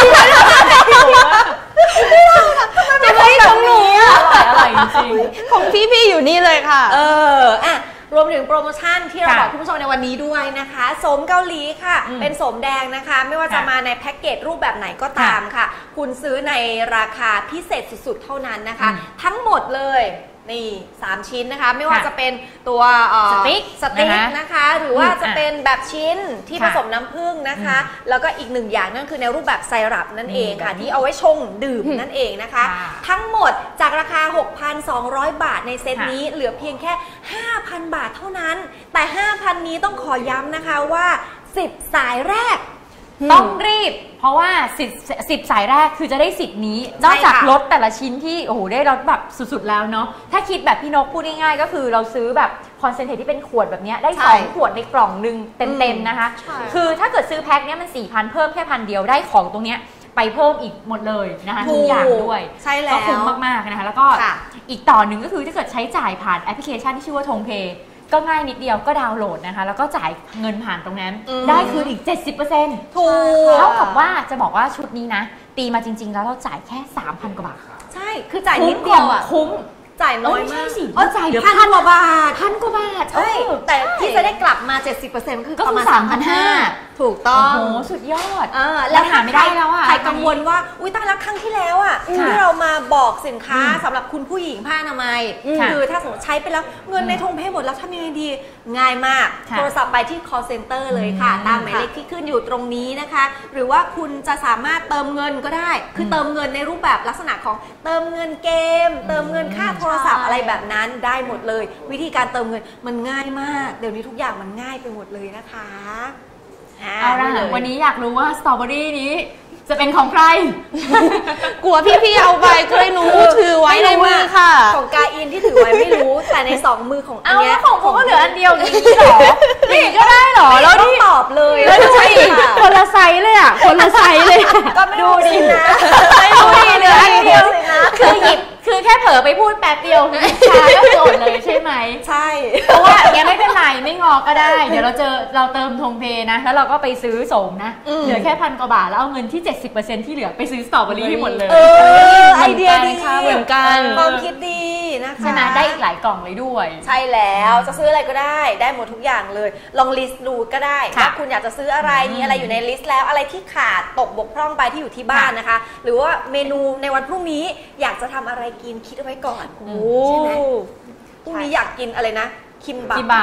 จะไม่ของหนูอ่ะอร่อยจริงของพี่ๆอยู่นี่เลยค่ะเอออ่ะรวมถึงโปรโมชั่นที่เราบอกคุณผู้ชมในวันนี้ด้วยนะคะโสมเกาหลีค่ะเป็นโสมแดงนะคะไม่ว่าจะมาในแพ็กเกจรูปแบบไหนก็ตามค่ะคุณซื้อในราคาพิเศษสุดๆเท่านั้นนะคะทั้งหมดเลยนี่สามชิ้นนะคะไม่ว่าจะเป็นตัวสติ๊กสติ๊กนะคะหรือว่าจะเป็นแบบชิ้นที่ผสมน้ำผึ้งนะคะแล้วก็อีกหนึ่งอย่างนั่นคือในรูปแบบไซรัปนั่นเองค่ะที่เอาไว้ชงดื่มนั่นเองนะคะทั้งหมดจากราคา หกพันสองร้อย บาทในเซตนี้เหลือเพียงแค่ ห้าพัน บาทเท่านั้นแต่ ห้าพัน นี้ต้องขอย้ำนะคะว่าสิบสายแรกต้องรีบเพราะว่าสิบ สิบสายแรกคือจะได้สิทธิ์นี้นอกจากลดแต่ละชิ้นที่โอ้โหได้ลดแบบสุดๆแล้วเนาะถ้าคิดแบบพี่นกพูดง่ายๆก็คือเราซื้อแบบคอนเซนเทรตที่เป็นขวดแบบนี้ได้สองขวดในกล่องนึงเต็มๆนะคะคือถ้าเกิดซื้อแพ็คเนี้ยมัน สี่พัน เพิ่มแค่พันเดียวได้ของตรงเนี้ยไปเพิ่มอีกหมดเลยนะคะทุกอย่างด้วยก็คุ้มมากๆนะคะแล้วก็อีกต่อหนึ่งก็คือถ้าเกิดใช้จ่ายผ่านแอปพลิเคชันที่ชื่อว่าธงเพย์ก็ง่ายนิดเดียวก็ดาวน์โหลดนะคะแล้วก็จ่ายเงินผ่านตรงนั้นได้คืนอีก เจ็ดสิบเปอร์เซ็นต์ถูกเท่ากับว่าจะบอกว่าชุดนี้นะตีมาจริงๆแล้วเราจ่ายแค่ สามพัน กว่าบาทใช่คือจ่ายนิดเดียวอ่ะคุ้มจ่ายน้อยมากสิอ๋อจ่ายพันกว่าบาทพันกว่าบาทใช่แต่ที่จะได้กลับมา เจ็ดสิบเปอร์เซ็นต์ คือประมาณสามพันห้าร้อยถูกต้องโอ้โหสุดยอดเออแล้วหาไม่ได้แล้วอ่ะใครกังวลว่าอุ้ยตายแล้วครั้งที่แล้วอ่ะที่เรามาบอกสินค้าสำหรับคุณผู้หญิงผ้าอนามัยคือถ้าสมมติใช้ไปแล้วเงินในธงเพย์หมดแล้วทำยังไงดีง่ายมากโทรศัพท์ไปที่ call center เลยค่ะตามหมายเลขที่ขึ้นอยู่ตรงนี้นะคะหรือว่าคุณจะสามารถเติมเงินก็ได้คือเติมเงินในรูปแบบลักษณะของเติมเงินเกมเติมเงินค่าโทรศัพท์อะไรแบบนั้นได้หมดเลยวิธีการเติมเงินมันง่ายมากเดี๋ยวนี้ทุกอย่างมันง่ายไปหมดเลยนะคะเอาละวันนี้อยากรู้ว่าสตรอเบอรี่นี้จะเป็นของใครกลัวพี่ๆเอาไปก็เลยหนูถือไว้ในมือค่ะของกาอินที่ถือไว้ไม่รู้แต่ในสองมือของอันนี้ของผมก็เหลืออันเดียวอย่างนี้หรอนี่ก็ได้หรอแล้วที่ตอบเลยแล้วดูดิคนละไซส์เลยอ่ะคนละไซส์เลยก็ไม่ดูดีนะไม่ดูดีเหลืออันเดียวคือหยิบคือแค่เผลอไปพูดแป๊บเดียวชาก็โกรธเลยใช่ไหมใช่เพราะว่าอย่างเงี้ยไม่เป็นไรไม่งอก็ได้เดี๋ยวเราเจอเราเติมธงเพนะแล้วเราก็ไปซื้อโสมนะเหลือแค่พันกว่าบาทแล้วเอาเงินที่ เจ็ดสิบเปอร์เซ็นต์ ที่เหลือไปซื้อสตรอเบอรี่ให้หมดเลยเออไอเดียดีเหมือนกันความคิดดีนะคะใช่ไหมได้อีกหลายกล่องเลยด้วยใช่แล้วจะซื้ออะไรก็ได้ได้หมดทุกอย่างเลยลองลิสต์ดูก็ได้ว่าคุณอยากจะซื้ออะไรมีอะไรอยู่ในลิสต์แล้วอะไรที่ขาดตกบกพร่องไปที่อยู่ที่บ้านนะคะหรือว่าเมนูในวันพรุ่งนี้อยากจะทำอะไรกินคิดเอาไว้ก่อนใช่ไหมพรุ่งนี้อยากกินอะไรนะคิมบับ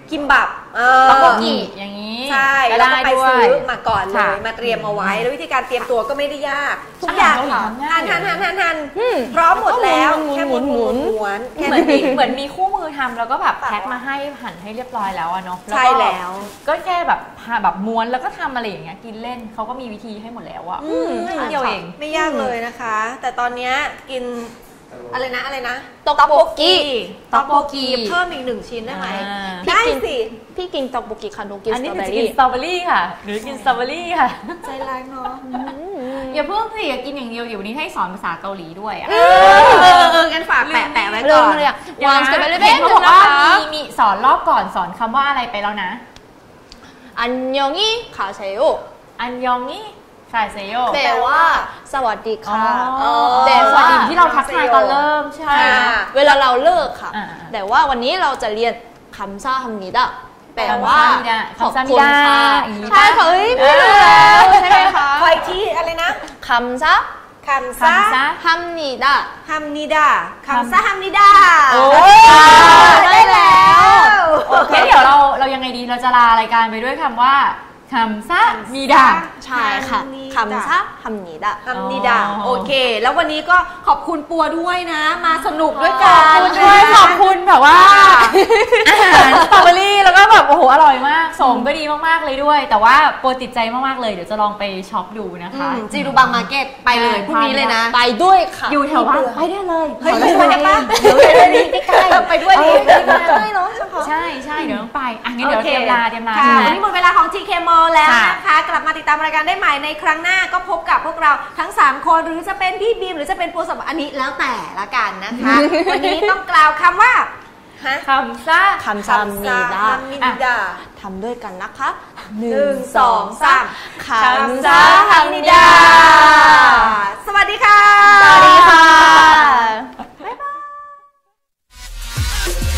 กิมบับเออต๊อกโบกิอย่างนี้ใช่ก็แล้วได้ก็ไปด้วยซื้อมาก่อนเลค่ะยมาเตรียมเอาไว้แล้ววิธีการเตรียมตัวก็ไม่ได้ยากทุกอาอหารย่างเกาหลีทำง่ายหั่นหั่นหั่นหั่นหั่นพร้อมหมดแล้วแค่หมุนหมุนหมุนแค่เหมือนั้น นมีเองเหมือนมีคู่มือทำแล้วก็แบบแพ็คมาให้หั่นให้เรียบร้อยแล้วอะเนาะใช่แล้วก็แค่แบบพาแบบม้วนแล้วก็ทำอะไรอย่างเงี้ยกินเล่นเขาก็มีวิธีให้หมดแล้วอะนิดเดียวเองไม่ยากเลยนะคะ แต่ตอนเนี้ยกินอะไรนะอะไรนะต๊อกโบกิต๊อกโบกีเพิ่มอีกหนึ่งชิ้นได้ไหมอ่าได้สิพี่กินต๊อกโบกิค่ะหนูกินอันสนี้ตรอหนูเบอจะกินรี่สตรอเบอรี่ค่ะหรือกินสตรอเบอรี่ค่ะใจร้ายเนาะอย่าเพิ่งสิอย่ากินอย่างเดียวเดี๋ยววันนี้ให้สอนภาษาเกาหลีด้วยอะเออเออกันฝากแปะแปะไว้เริ่ก่มอนเลยอะเดี๋ยววางนะสตรอเบอรี่เห็เบ้นนเขาหบนึ่อง กนะว่าคะมีมีสอนรอบก่อนสอนคำว่าอะไรไปแล้วนะอันยองงี้ขาเซโยอันยองนี่คาเซโยแปลว่าสวัสดีค่ะอ๋อแต่สวัสดีที่เราทักทายตอนเริ่มใช่ไหมค่ะเวลาเราเลิกค่ะอ่าแต่ว่าวันนี้เราจะเรียนคำซ่าฮัมนิดะแปลว่าคำซ่ามิดะขอบคุณค่ะอย่างนี้ปะใช่ค่ะเฮ้ยไม่รู้แล้วใช่ไหมคะคอยที่อะไรนะคำซ่าคำซ่าคำซ่าฮัมนิดะฮัมนิดาคำซ่าฮัมนิดาโอ้ได้แล้วโอเคเดี๋ยวเราเรายังไงดีเราจะลารายการไปด้วยคำว่าคำซ่ามีดาใช่ค่ะฮัมนิดะคำซ่าฮัมนิดะฮัมนิดาอ๋อโอเค แล้ววันนี้ก็ขอบคุณปัวด้วยนะ มาสนุกด้วยขกัอน บคุณด้วยขอบคุณแบบว่าอาหารสตรอเบอรี่แล้วก็แบบโอ้โหอร่อยมากสมก็ดีมากๆเลยด้วย แต่ว่าโปรติดใจมากๆเลยเดี๋ยวจะลองไปช็อปดูนะคะจีรูบางมาร์เก็ตไปเลยพรุ่งนี้เลยนะไปด้วยค่ะอยู่แถวบ้านไปได้เลยเฮ้ยไปด้วยได้ปะเดี๋ยวไปด้วยดีใกล้ๆไปด้วยดีไปด้วยเนาะใช่ค่ะใช่ใช่เดี๋ยวต้องไปอ่ะงั้นเดี๋ยวโอคเตรียมลาเตรียมลาค่ะใช่ไหมวันนี้หมดเวลาของ จี เค Mall แล้วค่ะนะคะ กลับมาติดตามรายการได้ใหม่ในครั้งหน้าก็พบกับพวกเราทั้งสามคนหรือจะเป็นพี่บีมหรือจะเป็นปัวสับอันนี้แล้วแต่ละกันนะคะ วันนี้ต้องกล่าวคำว่าฮะคำซ่าคำซ่าฮัมนิดะฮัมนิดาทำด้วยกันนะคะหนึ่งสองสามคำซ่าฮัมนิดะสวัสดีค่ะสวัสดีค่ะบ๊ายบาย